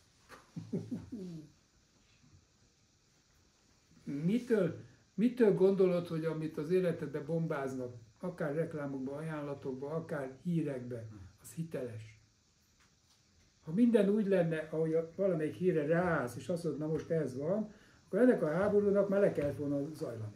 Mitől gondolod, hogy amit az életedbe bombáznak, akár reklámokban, ajánlatokban, akár hírekben, az hiteles? Ha minden úgy lenne, ahogy valamelyik hírre ráállsz, és azt mondod, na most ez van, akkor ennek a háborúnak már le kellett volna zajlani.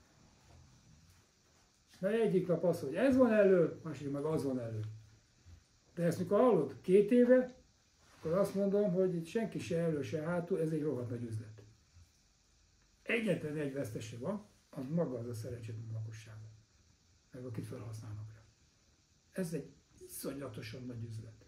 Mert egyik nap az, hogy ez van elő, másik meg az van elő. De ezt mikor hallod 2 éve, akkor azt mondom, hogy itt senki se elő, se hátul, ez egy rohadt nagy üzlet. Egyetlen egy vesztese van, az maga az a szerencsétlen lakosság, meg akit felhasználnak rá. Ez egy iszonyatosan nagy üzlet.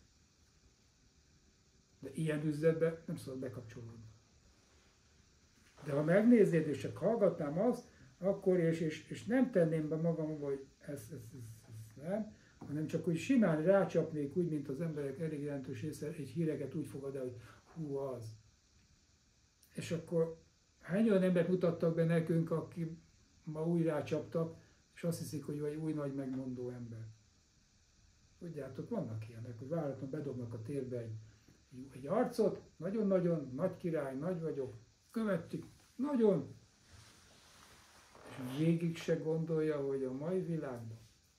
De ilyen üzletbe nem szabad bekapcsolódni. De ha megnéznéd, és csak hallgatnám azt, akkor, és nem tenném be magam, hogy ez nem, hanem csak úgy simán rácsapnék, úgy, mint az emberek elég jelentős része egy híreket úgy fogad el, hogy hú, az. És akkor hány olyan embert mutattak be nekünk, aki ma úgy rácsaptak, és azt hiszik, hogy egy új nagy megmondó ember. Tudjátok, vannak ilyenek, hogy váratlan bedobnak a térbe egy arcot, nagyon-nagyon, nagy király, nagy vagyok, követik, nagyon, és végig se gondolja, hogy a mai világban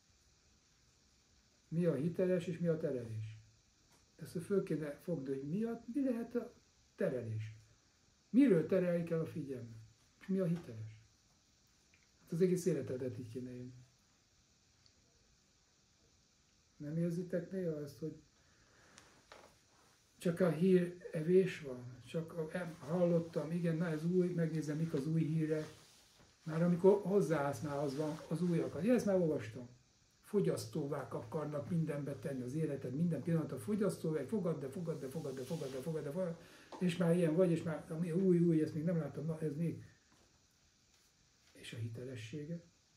mi a hiteles és mi a terelés. Ezt föl kéne fogni, hogy mi lehet a terelés. Miről terelik el a figyelmet? És mi a hiteles? Hát az egész életedet így kéne élni. Nem érzitek néha ezt, hogy csak a hírevés van? Csak hallottam, igen, na ez új, megnézem, mik az új hírek. Már amikor hozzáállsz, már az van, az újakat. Ja, ezt már olvastam. Fogyasztóvá akarnak mindenbe tenni az életed, minden pillanat a fogyasztóvá, fogadd, és már ilyen vagy, és már ami új, ezt még nem láttam, na ez még. És a hitelessége?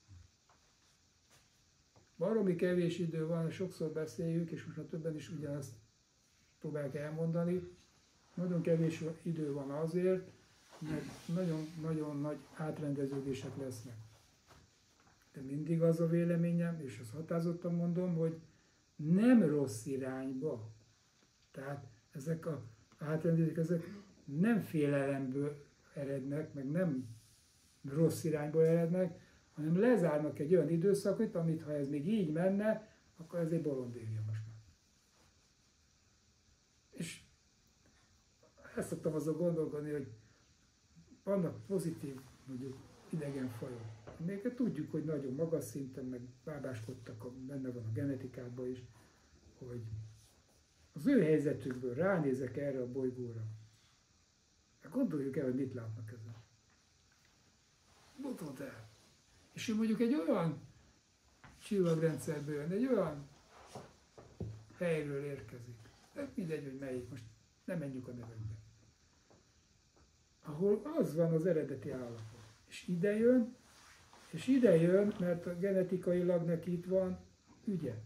Baromi kevés idő van, sokszor beszéljük, és most már többen is ugyanazt próbálják elmondani. Nagyon kevés idő van azért, mert nagyon-nagyon nagy átrendeződések lesznek. de mindig az a véleményem, és azt határozottan mondom, hogy nem rossz irányba. Tehát ezek a átrendezések, ezek nem félelemből erednek, meg nem rossz irányból erednek, hanem lezárnak egy olyan időszakot, amit ha ez még így menne, akkor ez egy bolondéria most már. És ezt szoktam azon gondolkodni, hogy vannak pozitív, mondjuk idegen fajok. Még tudjuk, hogy nagyon magas szinten, meg bábáskodtak, benne van a genetikában is, hogy az ő helyzetükből ránézek erre a bolygóra. Gondoljuk el, hogy mit látnak ezen. Gondold el. És ő mondjuk egy olyan csillagrendszerből jön, egy olyan helyről érkezik. De mindegy, hogy melyik, most nem menjünk a nevekbe. Ahol az van az eredeti állapot. És ide jön, mert a genetikailag neki itt van ügye.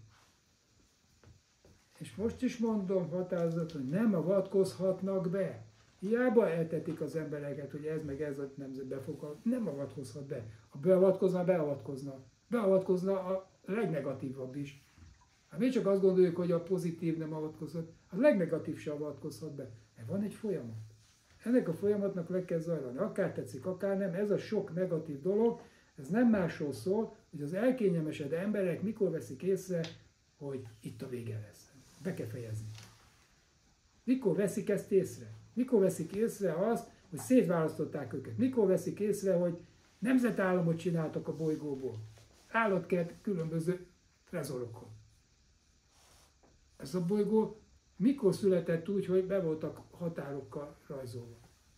És most is mondom határozottan, hogy nem avatkozhatnak be. Hiába eltetik az embereket, hogy ez meg ez a nemzet befogad, nem avatkozhat be. Ha beavatkozna, beavatkozna a legnegatívabb is. Hát mi csak azt gondoljuk, hogy a pozitív nem avatkozhat, a legnegatív se avatkozhat be. Mert van egy folyamat. Ennek a folyamatnak le kell zajlani. Akár tetszik, akár nem, ez a sok negatív dolog, ez nem másról szól, hogy az elkényelmesedő emberek mikor veszik észre, hogy itt a vége lesz. Be kell fejezni. Mikor veszik ezt észre? Mikor veszik észre azt, hogy szétválasztották őket? Mikor veszik észre, hogy nemzetállamot csináltak a bolygóból? Állatkert különböző trezorokon. Ez a bolygó mikor született úgy, hogy be voltak határokkal rajzolva?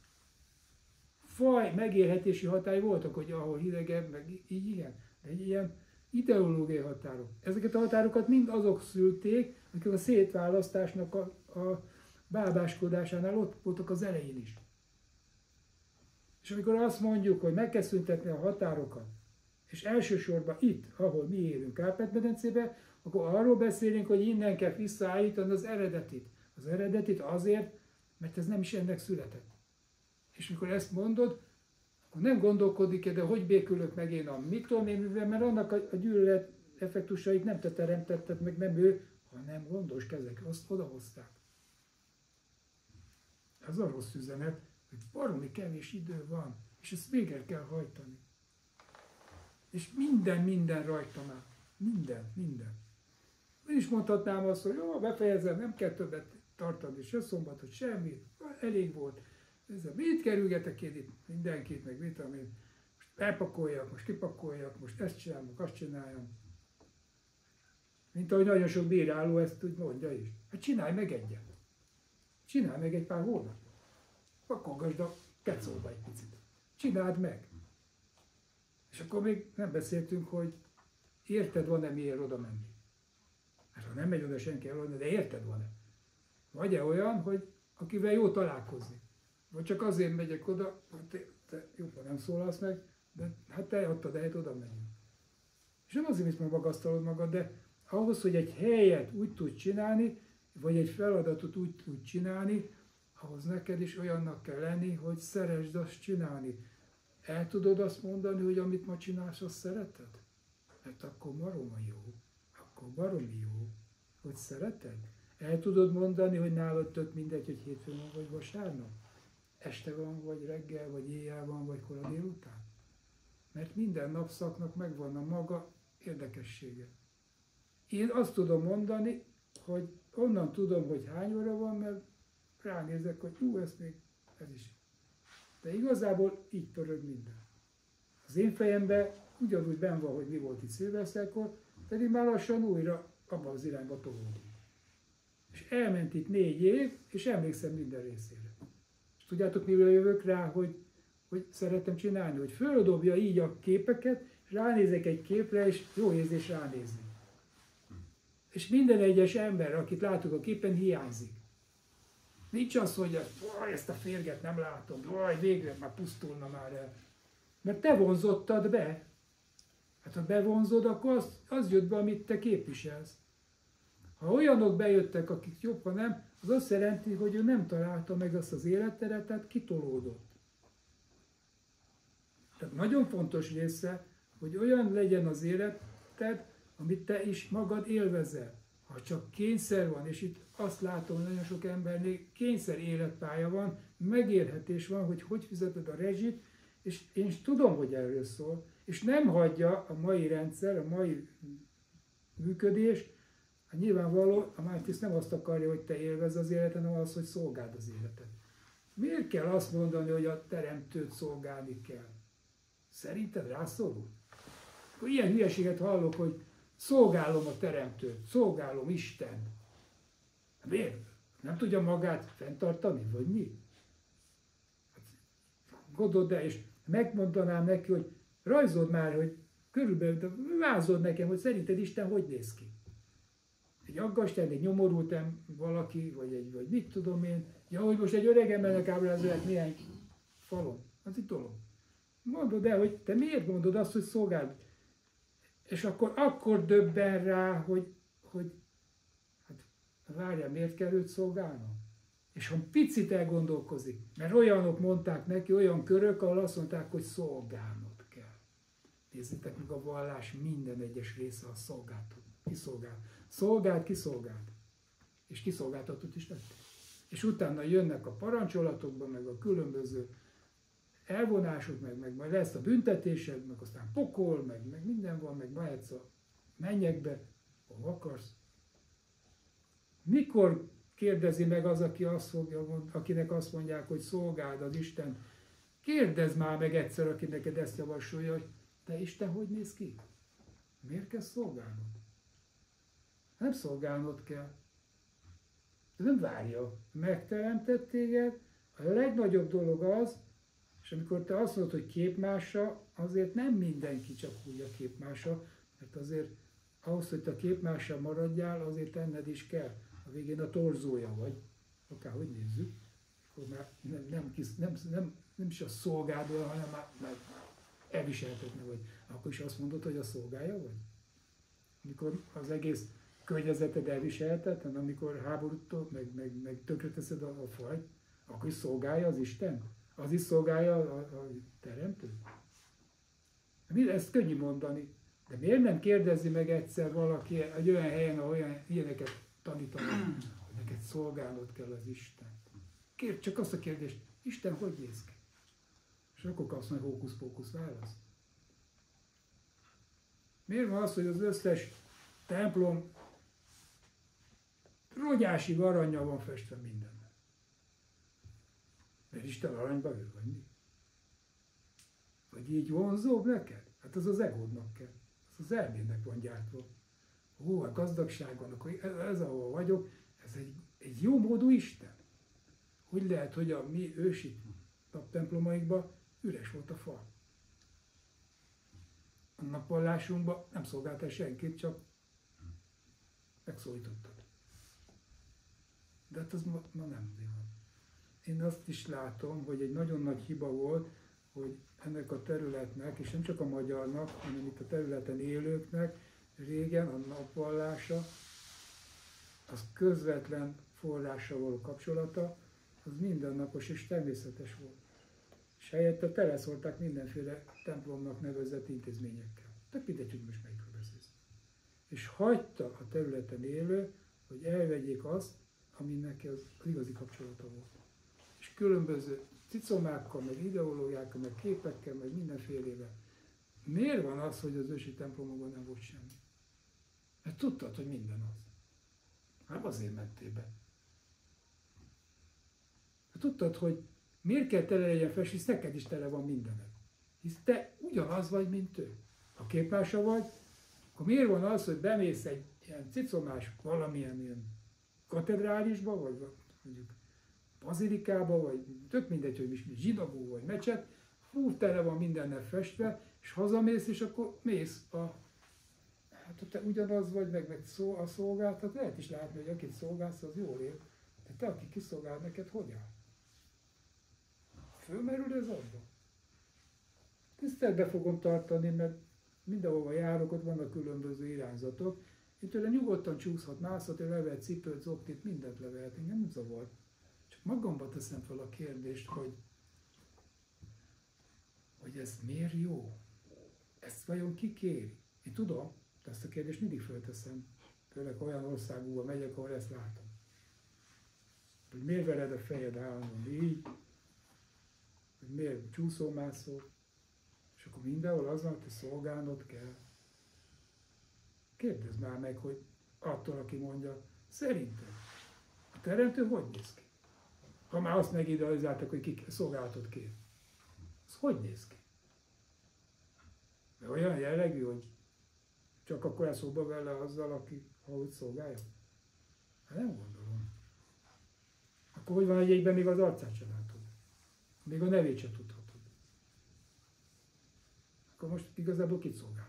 Faj megélhetési hatály voltak, hogy ahol hidegebb, meg így igen, de egy ilyen ideológiai határok. Ezeket a határokat mind azok szülték, akik a szétválasztásnak a bábáskodásánál ott voltak az elején is. És amikor azt mondjuk, hogy meg kell szüntetni a határokat, és elsősorban itt, ahol mi élünk, Kárpát-medencében, akkor arról beszélünk, hogy innen kell visszaállítani az eredetit. Az eredetit azért, mert ez nem is ennek született. És mikor ezt mondod, akkor nem gondolkodik, de hogy békülök meg én a mit tudom én mivel, mert annak a gyűlölet effektusait nem te teremtetted meg, nem ő, hanem gondos kezek, azt odahozták. Ez a rossz üzenet, hogy baromi kevés idő van, és ezt végre kell hajtani. És minden rajtam áll. Minden. Én is mondhatnám azt, hogy jó, befejezem, nem kell többet tartani, se szombatot, semmi, elég volt. Mit kerülgetek én itt mindenkit, meg mit tudom én, most elpakoljak, most kipakoljak, most ezt csinálom, azt csináljam. Mint ahogy nagyon sok bíráló ezt úgy mondja is. Hát csinálj meg egyet. Csinálj meg egy pár hónapot. Pakolgasd a kecolba egy picit. Csináld meg. És akkor még nem beszéltünk, hogy érted van-e miért oda menni. Hát ha nem megy oda senki elolni, de érted van-e? Vagy-e olyan, hogy akivel jó találkozni? Vagy csak azért megyek oda, hogy te jobban nem szólalsz meg, de hát te adtad el, oda megyünk. És nem azért, hogy magasztalod magad, de ahhoz, hogy egy helyet úgy tudj csinálni, vagy egy feladatot úgy tudj csinálni, ahhoz neked is olyannak kell lenni, hogy szeresd azt csinálni. El tudod azt mondani, hogy amit ma csinálsz, azt szereted? Mert akkor baromi jó. Akkor baromi jó, hogy szereted. El tudod mondani, hogy nálad tök mindegy, hogy hétfőn van, vagy vasárnap? Este van, vagy reggel, vagy éjjel van, vagy kora délután? Mert minden napszaknak megvan a maga érdekessége. Én azt tudom mondani, hogy onnan tudom, hogy hány óra van, mert ránézek, hogy ez is. De igazából így pörög minden. Az én fejemben ugyanúgy benn van, hogy mi volt itt szilveszterkor, pedig már lassan újra abban az irányba tolódunk. És elment itt 4 év, és emlékszem minden részére. És tudjátok, mivel jövök rá, hogy szeretem csinálni? Hogy földobja így a képeket, és ránézek egy képre, és jó érzés ránézni. És minden egyes ember, akit látok a képen, hiányzik. Nincs az, hogy ezt a férget nem látom, végre már pusztulna már el. Mert te vonzottad be. Hát ha bevonzod, akkor az jött be, amit te képviselsz. Ha olyanok bejöttek, akik jobb, ha nem, az azt jelenti, hogy ő nem találta meg azt az életteret, tehát kitolódott. Tehát nagyon fontos része hogy olyan legyen az életed, amit te is magad élvezel. Ha csak kényszer van, és itt azt látom, hogy nagyon sok embernél kényszer életpálya van, megélhetés van, hogy fizeted a rezsit, és én tudom, hogy erről szól, és nem hagyja a mai rendszer, a mai működés, hát nyilvánvaló, a Mátyusz nem azt akarja, hogy te élvezd az életet, hanem az, hogy szolgáld az életet. Miért kell azt mondani, hogy a teremtőt szolgálni kell? Szerinted rászorul? Akkor ilyen hülyeséget hallok, hogy szolgálom a teremtőt, szolgálom Istent. Miért? Nem tudja magát fenntartani, vagy mi? Gondold el, és megmondanám neki, hogy rajzold már, hogy körülbelül vázold nekem, hogy szerinted Isten hogy néz ki. Egy aggastyán, egy nyomorult valaki, vagy mit tudom én, ja, hogy most egy öreg embernek ábrázolják néhány falon. Az egy dolog. Mondod el, hogy te miért mondod azt, hogy szolgáld? És akkor döbben rá, hogy hát várjál, miért kell őt szolgálnom? És ha picit elgondolkozik, mert olyanok mondták neki, olyan körök, ahol azt mondták, hogy szolgálnod kell. Nézzétek meg a vallás minden egyes része a szolgáltat. Kiszolgál. Szolgált, kiszolgált. És kiszolgáltatott is lett. És utána jönnek a parancsolatokban, meg a különböző elvonások, meg majd lesz a büntetésed, meg aztán pokol, meg minden van, meg mehetsz a mennyekbe, ahol akarsz. Mikor kérdezi meg az, akinek azt mondják, hogy szolgáld az Isten? Kérdezd már meg egyszer, aki neked ezt javasolja, hogy te Isten hogy néz ki? Miért kell szolgálnod? Nem szolgálnod kell. De nem várja. Megteremtett téged. A legnagyobb dolog az, és amikor te azt mondod, hogy képmása, azért nem mindenki csak úgy a képmása, mert azért ahhoz, hogy te képmással maradjál, azért tenned is kell. A végén a torzója vagy, akárhogy nézzük, akkor már nem is a szolgáló, hanem már elviseltetne vagy. Akkor is azt mondod, hogy a szolgája vagy? Amikor az egész környezeted elviseltet, hanem amikor háborút, meg tönkreteszed a fajt, akkor is szolgálja az Isten? Az is szolgálja a teremtő? Ezt könnyű mondani. De miért nem kérdezi meg egyszer valaki egy olyan helyen, ahol ilyeneket tanítanak, hogy neked szolgálnod kell az Isten? Kérd csak azt a kérdést, Isten hogy néz ki? És akkor kapsz majd hókusz-pókusz választ. Miért van az, hogy az összes templom rogyásig arannyal van festve minden? Mert Isten aranyba ő, vagy mi? Vagy így vonzóbb neked? Hát az egódnak kell. Az az elmének van gyártva. A gazdagság van, akkor ez ahol vagyok, ez egy jó módú Isten. Hogy lehet, hogy a mi ősi naptemplomainkban üres volt a fal? A napvallásunkban nem szolgáltál senkit, csak megszólítottad. De hát az ma nem van. Én azt is látom, hogy egy nagyon nagy hiba volt, hogy ennek a területnek, és nem csak a magyarnak, hanem itt a területen élőknek régen a napvallása, az közvetlen forrással való kapcsolata, az mindennapos és természetes volt. És helyette teleszórták mindenféle templomnak nevezett intézményekkel. Tehát mindegy, hogy most melyikről beszélsz. És hagyta a területen élő, hogy elvegyék azt, ami neki az igazi kapcsolata volt. És különböző cicomákkal, meg ideológiákkal, meg képekkel, meg mindenfélével. Miért van az, hogy az ősi templomokban nem volt semmi? Mert tudtad, hogy minden az. Hát azért mentél be. Tudtad, hogy miért kell tele legyen fest, hisz neked is tele van mindened. Hisz te ugyanaz vagy, mint ő. Ha képmása vagy, akkor miért van az, hogy bemész egy ilyen cicomás valamilyen ilyen katedrálisba, vagy mondjuk bazilikába, vagy tök mindegy, hogy mi zsinagóga, vagy mecset, tele van mindennel festve, és hazamész, és akkor mész hát te ugyanaz vagy, meg a szolgáltat, lehet is látni, hogy akit szolgálsz, az jól él. De te, aki kiszolgál neked, hogy áll? Fölmerül ez abban? Tiszteletbe fogom tartani, mert mindenhova járok, ott vannak különböző irányzatok. Én tőle nyugodtan csúszhat, mászhat, levehet cipőt, zoknit, mindent levehet, engem nem zavar. Csak magamba teszem fel a kérdést, hogy ez miért jó? Ezt vajon ki kéri? Én tudom, de ezt a kérdést mindig fölteszem. Főleg olyan országúba megyek, ahol ezt látom. Hogy miért vered a fejed állandóan így, hogy miért csúszómászol, és akkor mindenhol az van, hogy te szolgálnod kell. Kérdezd már meg, hogy attól, aki mondja, szerinted a teremtő hogy néz ki? Ha már azt megidealizáltak, hogy ki szolgálatot kér. Az hogy néz ki? De olyan jellegű, hogy csak akkor el szóba vele azzal, aki ahogy szolgálja? Hát nem gondolom. Akkor hogy van, hogy egyben még az arcát sem látod? Még a nevét sem tudhatod. Akkor most igazából kit szolgálunk?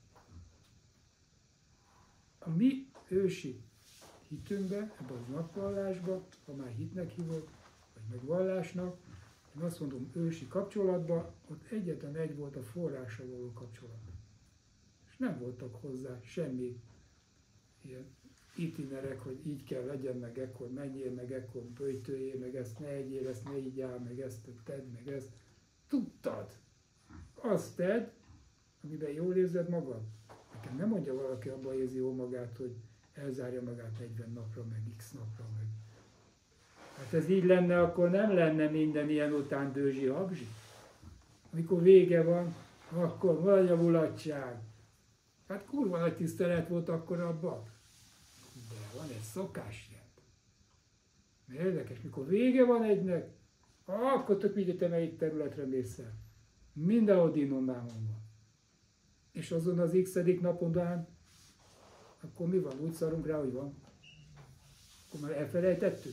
A mi ősi hitünkben, ebben az napvallásban, ha már hitnek hívod, vagy meg vallásnak, én azt mondom, ősi kapcsolatban, ott egyetlen egy volt a forrással való kapcsolat. És nem voltak hozzá semmi ilyen itinerek, hogy így kell legyen, meg ekkor menjél, meg ekkor böjtöljél, meg ezt ne egyél, ezt ne így áll, meg ezt tedd, meg ezt. Tudtad. Azt tedd, amiben jól érzed magad. Nekem nem mondja valaki, abban érzi jól magát, hogy elzárja magát 40 napra, meg x napra, meg. Hát ez így lenne, akkor nem lenne minden ilyen után dőzsi habzsi. Amikor vége van, akkor vagy a mulatság. Hát kurva nagy tisztelet volt akkor abban. De van egy szokásrend. Mert érdekes, mikor vége van egynek, akkor tök mindegy, te melyik területre mész el. Mindenhol dinomámon van. És azon az x-edik napon, akkor mi van? Úgy szarunk rá, hogy van. Akkor már elfelejtettük.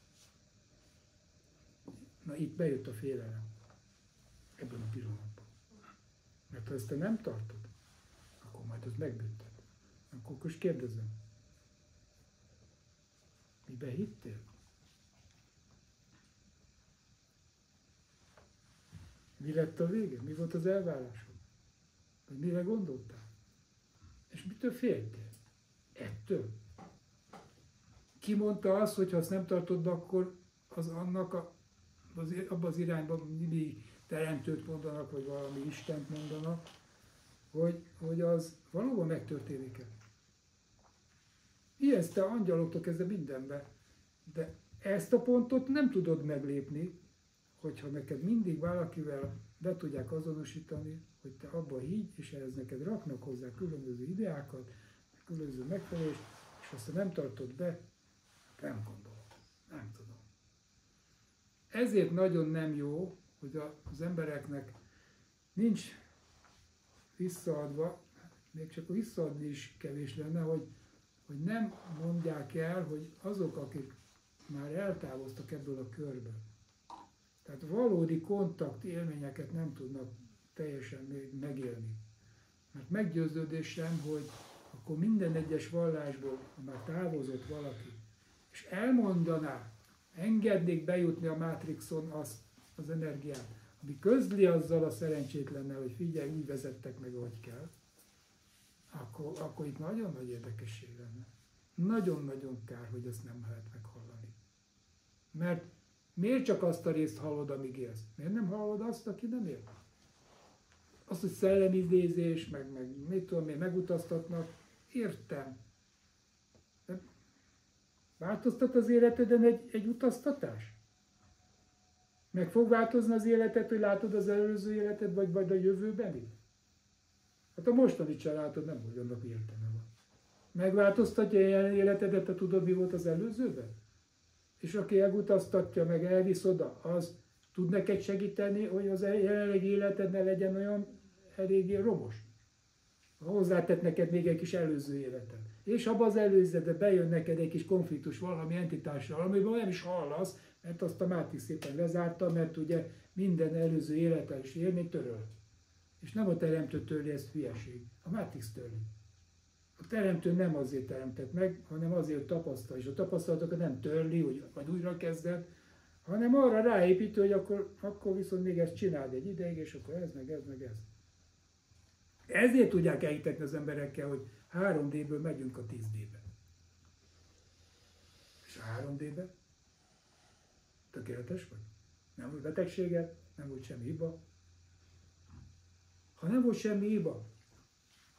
Na itt bejött a félelem. Ebben a pillanatban. Mert ha ezt te nem tartod, akkor majd az megbüntet. Akkor most kérdezem. Mibe hittél? Mi lett a vége? Mi volt az elvárásod? Vagy mire gondoltál? És mitől féltél? Ettől? Ki mondta azt, hogy ha azt nem tartod be, akkor az annak abban az irányban mindig teremtőt mondanak, vagy valami Istent mondanak, hogy az valóban megtörténik-e. Ijeszte angyaloktól kezdve mindenbe, de ezt a pontot nem tudod meglépni, hogyha neked mindig valakivel be tudják azonosítani, hogy te abba higgy, és ehhez neked raknak hozzá különböző ideákat, különböző megfelelést, és azt, ha nem tartod be, nem gondolom, nem tudom. Ezért nagyon nem jó, hogy az embereknek nincs visszaadva, még csak visszaadni is kevés lenne, hogy nem mondják el, hogy azok, akik már eltávoztak ebből a körből, tehát valódi kontakt élményeket nem tudnak teljesen még megélni. Mert meggyőződésem, hogy akkor minden egyes vallásból, ha már távozott valaki, és elmondaná, engednék bejutni a Matrixon az energiát, ami közli azzal a szerencsétlennel, hogy figyelj, úgy vezettek meg, ahogy kell, akkor itt nagyon nagy érdekesség lenne. Nagyon-nagyon kár, hogy ezt nem lehet meghallani. Mert miért csak azt a részt hallod, amíg élsz? Miért nem hallod azt, aki nem él? Azt, hogy szellemidézés, meg mit tudom én, megutaztatnak, értem. De változtat az életeden egy utaztatás? Meg fog változni az életed, hogy látod az előző életed, vagy a jövőbeni? Hát a mostani sem látod, nem hogy annak értelme van. Megváltoztatja a jelen életedet, ha tudod, mi volt az előzőben? És aki elutaztatja, meg elvisz oda, az tud neked segíteni, hogy az jelenlegi életed ne legyen olyan eléggé romos. Hozzátett neked még egy kis előző életed. És abban az előzőbe bejön neked egy kis konfliktus valami entitással, amiben nem is hallasz, mert azt a Matrix szépen lezárta, mert ugye minden előző életes élmény töröl. És nem a teremtő törli, ez hülyeség. A Matrix törli. A teremtő nem azért teremtett meg, hanem azért, hogy tapasztal. És a tapasztalatokat nem törli, hogy majd újra kezded, hanem arra ráépítő, hogy akkor viszont még ezt csináld egy ideig, és akkor ez, meg ez, meg ez. Ezért tudják elhitetni az emberekkel, hogy 3D-ből megyünk a 10D-be. És a 3D-be tökéletes vagy. Nem volt betegséged, nem volt semmi hiba. Ha nem volt semmi hiba,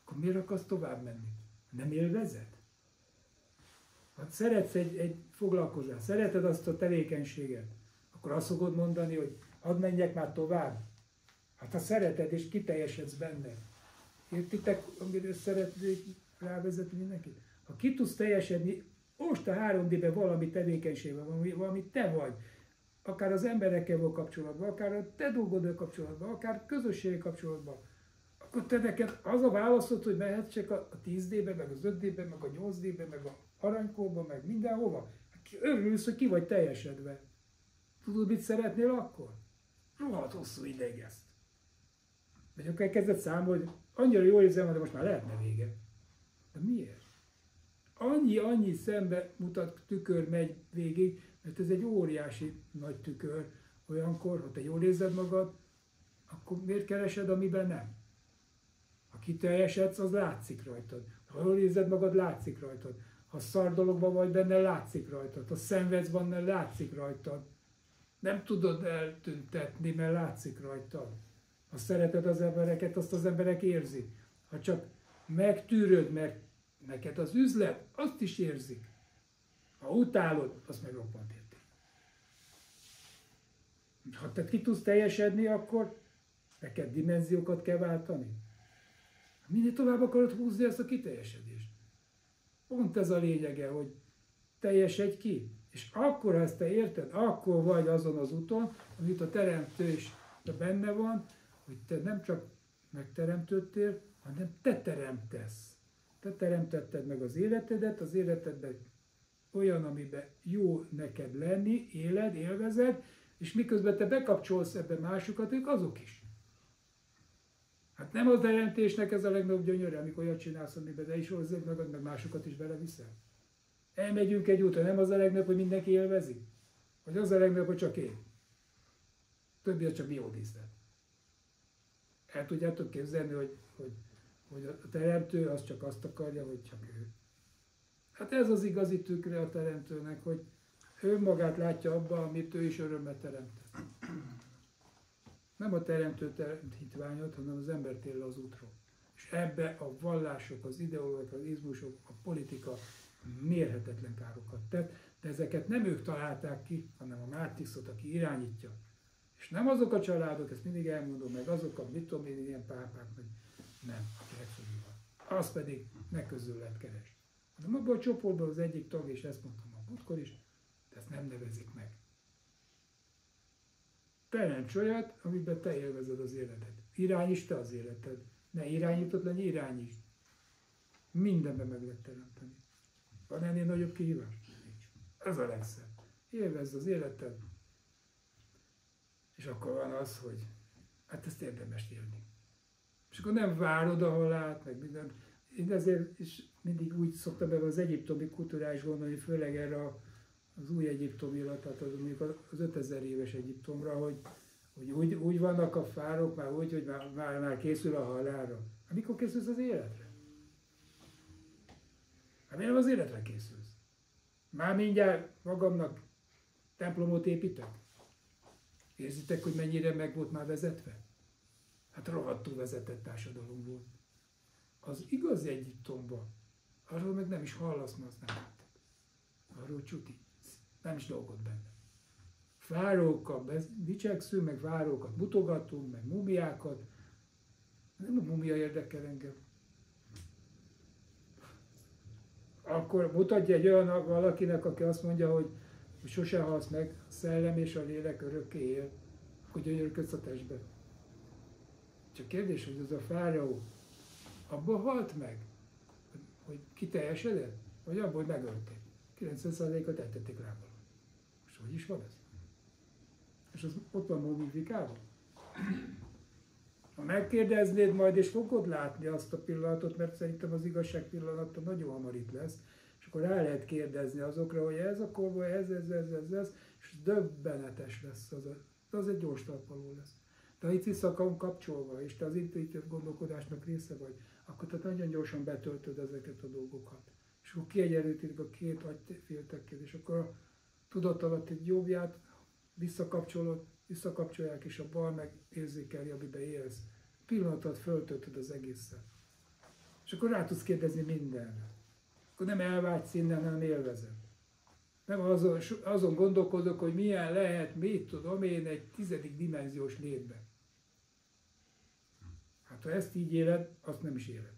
akkor miért akarsz tovább menni? Nem élvezed? Ha szeretsz egy foglalkozást, szereted azt a tevékenységet, akkor azt fogod mondani, hogy hadd menjek már tovább. Hát ha szereted és kiteljesedsz benne. Értitek, amiről szeretnék rávezetni mindenkit? Ha ki tudsz teljesedni most a 3D-ben valami tevékenységben, valami te vagy, akár az emberekkel van kapcsolatban, akár a te dolgoddal kapcsolatban, akár közösségi kapcsolatban, akkor te neked az a válaszod, hogy mehetsz csak a 10D-be, meg az 5D-be, meg a 8D-be, meg a aranykórba, meg mindenhova. Örülsz, hogy ki vagy teljesedve. Tudod, mit szeretnél akkor? Rohadt hosszú ideig ezt. Vagy akkor kezdett számolni, hogy annyira jól érzem, de most már lehetne vége. De miért? Annyi szembe mutat tükör megy végig, mert ez egy óriási nagy tükör. Olyankor, ha te jól érzed magad, akkor miért keresed, amiben nem? Ha kiteljesedsz, az látszik rajtad. Ha jól érzed magad, látszik rajtad. Ha szar dologban vagy benne, látszik rajtad. Ha szenvedsz benne, látszik rajtad. Nem tudod eltüntetni, mert látszik rajtad. Ha szereted az embereket, azt az emberek érzik. Ha csak megtűröd, mert neked az üzlet, azt is érzik. Ha utálod, azt meg roppant értik. Ha te ki tudsz teljesedni, akkor neked dimenziókat kell váltani. Minél tovább akarod húzni ezt a kiteljesedést. Pont ez a lényege, hogy teljesedj ki. És akkor, ha ezt te érted, akkor vagy azon az úton, amit a teremtő is benne van, hogy te nem csak megteremtődtél, hanem te teremtesz. Te teremtetted meg az életedet, az életedben olyan, amiben jó neked lenni, éled, élvezed, és miközben te bekapcsolsz ebbe másokat, ők azok is. Hát nem a teremtésnek ez a legnagyobb gyönyörre, amikor olyat csinálsz, amiben te is hozzad magad, meg másokat is beleviszel. Elmegyünk egy úton, nem az a legnagyobb, hogy mindenki élvezi? Vagy az a legnagyobb, hogy csak én? Többi az csak biodíszlet. El tudjátok képzelni, hogy a teremtő az csak azt akarja, hogy csak ő. Hát ez az igazi tükre a teremtőnek, hogy önmagát látja abban, amit ő is örömmel teremtett. Nem a teremtő teremt hitványot, hanem az ember tér le az útról. És ebbe a vallások, az ideológiák, az izmusok, a politika mérhetetlen károkat tett, de ezeket nem ők találták ki, hanem a Mártiszot, aki irányítja. És nem azok a családok, ezt mindig elmondom, meg azok a mit tudom én, ilyen pápák, meg nem, akinek fölül van. Az pedig ne közüllet keres. Hanem abban a csoportban az egyik tag, és ezt mondtam a múltkor is, de ezt nem nevezik meg. Teremts olyat, amiben te élvezed az életed. Irányítsd te az életed. Ne irányított lenni, irányítsd. Mindenben meg lehet teremteni. Van ennél nagyobb kihívás? Ez a legszebb. Élvezd az életed. És akkor van az, hogy hát ezt érdemes élni. És akkor nem várod a halált, meg minden. Én ezért is mindig úgy szoktam ebben az egyiptomi kulturális gondolni, főleg erre az új egyiptomira, tehát az 5000 éves Egyiptomra, hogy úgy vannak a fárok már úgy, hogy már készül a halálra. Hát mikor készülsz az életre? Hát miért nem az életre készülsz? Már mindjárt magamnak templomot építek? Érzitek, hogy mennyire meg volt már vezetve? Hát rohadtul vezetett társadalom volt. Az igazi Egyiptomban, arról meg nem is hallasz, mert azt nem látod. Arról csuti. Nem is dolgod benne. Fárókkal dicsekszünk, meg fárókat mutogatunk, meg mumiákat. Nem a mumia érdekel engem. Akkor mutatja egy olyan valakinek, aki azt mondja, hogy sose halsz meg, a szellem és a lélek örökké él, akkor gyönyörködsz a testbe. Csak kérdés, hogy az a fáraó abban halt meg, hogy kiteljesedett, vagy abból, hogy megölték. 90%-at eltették lábalon. Most hogy is van ez? És az ott van mumifikálva. Ha megkérdeznéd majd, és fogod látni azt a pillanatot, mert szerintem az igazság pillanata nagyon hamar itt lesz, és akkor rá lehet kérdezni azokra, hogy ez a korban, ez, és döbbenetes lesz az egy gyors talpaló lesz. De ha itt vissza akarunk kapcsolva, és te az intuitív gondolkodásnak része vagy, akkor te nagyon gyorsan betöltöd ezeket a dolgokat. És akkor kiegyenlítik a két agyféltekkel, és akkor a tudatalatti jobbját visszakapcsolják, és a bal meg érzékeli, amiben élsz. Pillanatot föltöltöd az egészet. És akkor rá tudsz kérdezni mindenre. Akkor nem elvágysz innen, hanem élvezed. Nem azon gondolkodok, hogy milyen lehet, mit tudom én, egy 10. dimenziós létben. Hát ha ezt így éled, azt nem is éled.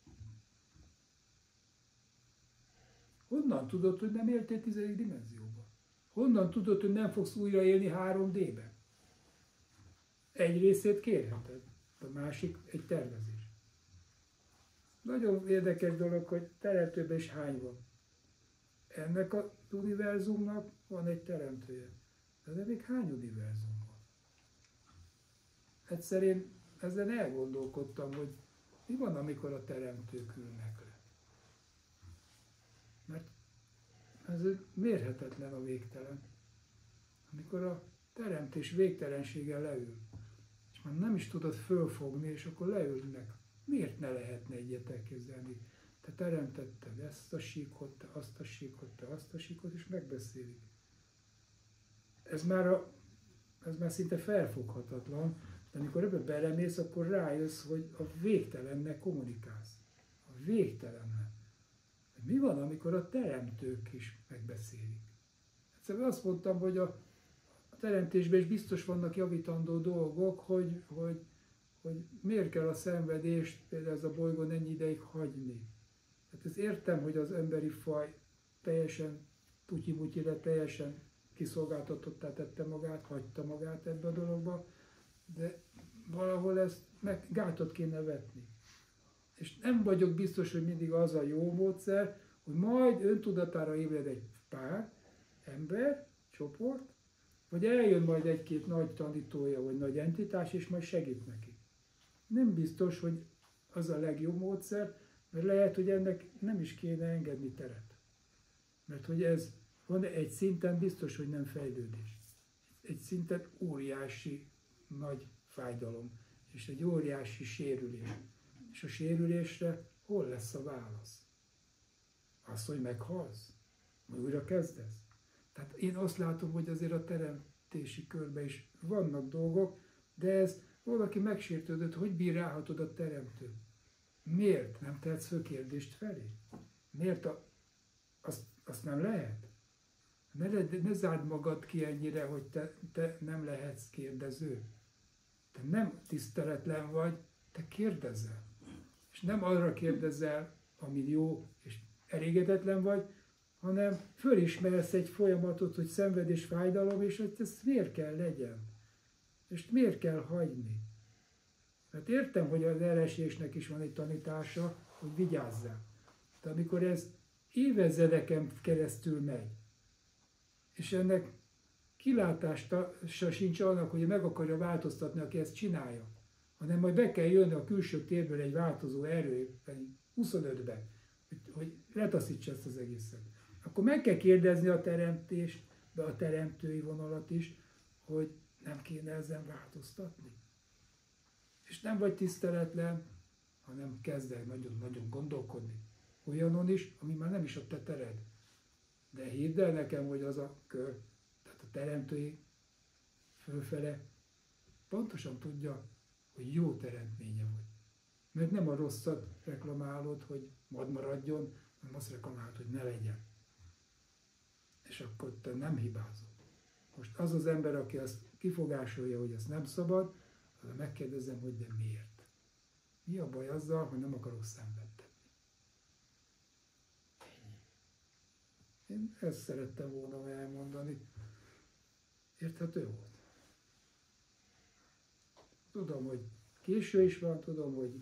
Honnan tudod, hogy nem éltél 10. dimenzióban? Honnan tudod, hogy nem fogsz újra élni 3D-ben? Egy részét kérheted, a másik egy tervezés. Nagyon érdekes dolog, hogy teremtőben is hány van. Ennek az univerzumnak van egy teremtője. De még hány univerzum van? Egyszer én ezen elgondolkodtam, hogy mi van, amikor a teremtők ülnek le. Mert ez mérhetetlen a végtelen. Amikor a teremtés végtelensége leül, és már nem is tudod fölfogni, és akkor leülnek. Miért ne lehetne egyet elképzelni? Te teremtetted ezt a síkot, te azt a síkot, te azt a síkot, és megbeszélik. Ez már szinte felfoghatatlan, de amikor ebbe belemész, akkor rájössz, hogy a végtelennek kommunikálsz. A végtelennek. Mi van, amikor a teremtők is megbeszélik? Egyszerűen azt mondtam, hogy a teremtésben is biztos vannak javítandó dolgok, hogy miért kell a szenvedést, például ez a bolygón ennyi ideig hagyni. Hát ezt értem, hogy az emberi faj teljesen putyi-mutyire, teljesen kiszolgáltatottá tette magát, hagyta magát ebbe a dologba, de valahol ezt meg gátat kéne vetni. És nem vagyok biztos, hogy mindig az a jó módszer, hogy majd öntudatára ébred egy pár, ember, csoport, vagy eljön majd egy-két nagy tanítója, vagy nagy entitás, és majd segít neki. Nem biztos, hogy az a legjobb módszer, mert lehet, hogy ennek nem is kéne engedni teret. Mert hogy ez van egy szinten biztos, hogy nem fejlődés. Egy szinten óriási nagy fájdalom, és egy óriási sérülés. És a sérülésre hol lesz a válasz? Az, hogy meghalsz? Vagy újra kezdesz? Tehát én azt látom, hogy azért a teremtési körben is vannak dolgok, de ez valaki megsértődött, hogy bírálhatod a teremtőt? Miért nem tehetsz föl kérdést felé? Miért azt nem lehet? Ne zárd magad ki ennyire, hogy te nem lehetsz kérdező. Te nem tiszteletlen vagy, te kérdezel. És nem arra kérdezel, ami jó, és elégedetlen vagy, hanem fölismersz egy folyamatot, hogy szenvedés, fájdalom, és hogy ez miért kell legyen. És miért kell hagyni. Mert értem, hogy az elesésnek is van egy tanítása, hogy vigyázzál. De amikor ez évezredeken keresztül megy, és ennek kilátása sincs annak, hogy meg akarja változtatni, aki ezt csinálja, hanem majd be kell jönni a külső térből egy változó erő, 25-ben, hogy letaszítsa ezt az egészet. Akkor meg kell kérdezni a teremtést, de a teremtői vonalat is, hogy nem kéne ezen változtatni. És nem vagy tiszteletlen, hanem kezd el nagyon-nagyon gondolkodni. Olyanon is, ami már nem is a te tered. De hidd el nekem, hogy az a kör, tehát a teremtői fölfele pontosan tudja, hogy jó teremtménye vagy. Mert nem a rosszat reklamálod, hogy maradjon, hanem azt reklamálod, hogy ne legyen. És akkor te nem hibázol. Most az az ember, aki azt kifogásolja, hogy ezt nem szabad, az megkérdezem, hogy de miért? Mi a baj azzal, hogy nem akarok szenvedtetni? Ennyi. Én ezt szerettem volna elmondani. Érthető volt? Tudom, hogy késő is van, tudom, hogy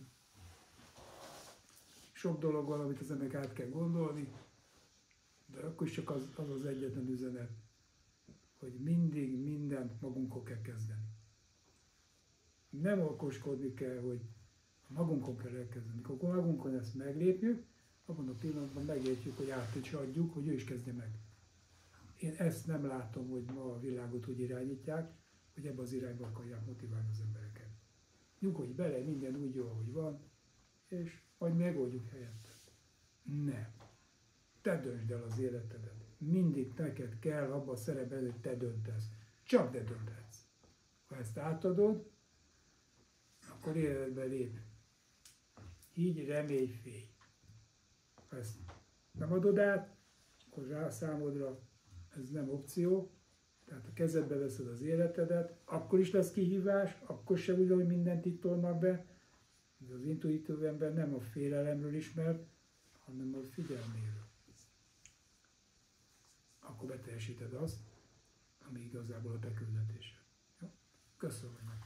sok dolog van, amit az emberek át kell gondolni, de akkor is csak az egyetlen üzenet, hogy mindig mindent magunkon kell kezdeni. Nem okoskodni kell, hogy magunkon kell elkezdeni. Akkor magunkon ezt meglépjük, abban a pillanatban megértjük, hogy át is adjuk, hogy ő is kezdje meg. Én ezt nem látom, hogy ma a világot úgy irányítják, hogy ebbe az irányba akarják motiválni az embereket. Nyugodj bele, minden úgy jó, ahogy van, és majd megoldjuk helyette. Nem. Te döntsd el az életedet. Mindig neked kell abba a szerepben, hogy te döntesz. Csak te dönthetsz. Ha ezt átadod, akkor életbe lép Higgy, remélj, félj. Ha ezt nem adod át, akkor rá számodra ez nem opció, tehát ha kezedbe veszed az életedet, akkor is lesz kihívás, akkor sem úgy, hogy mindent itt tolnak be, de az intuitív ember nem a félelemről ismert, hanem a figyelméről. Akkor beteljesíted azt, ami igazából a te küldetésed. Köszönöm.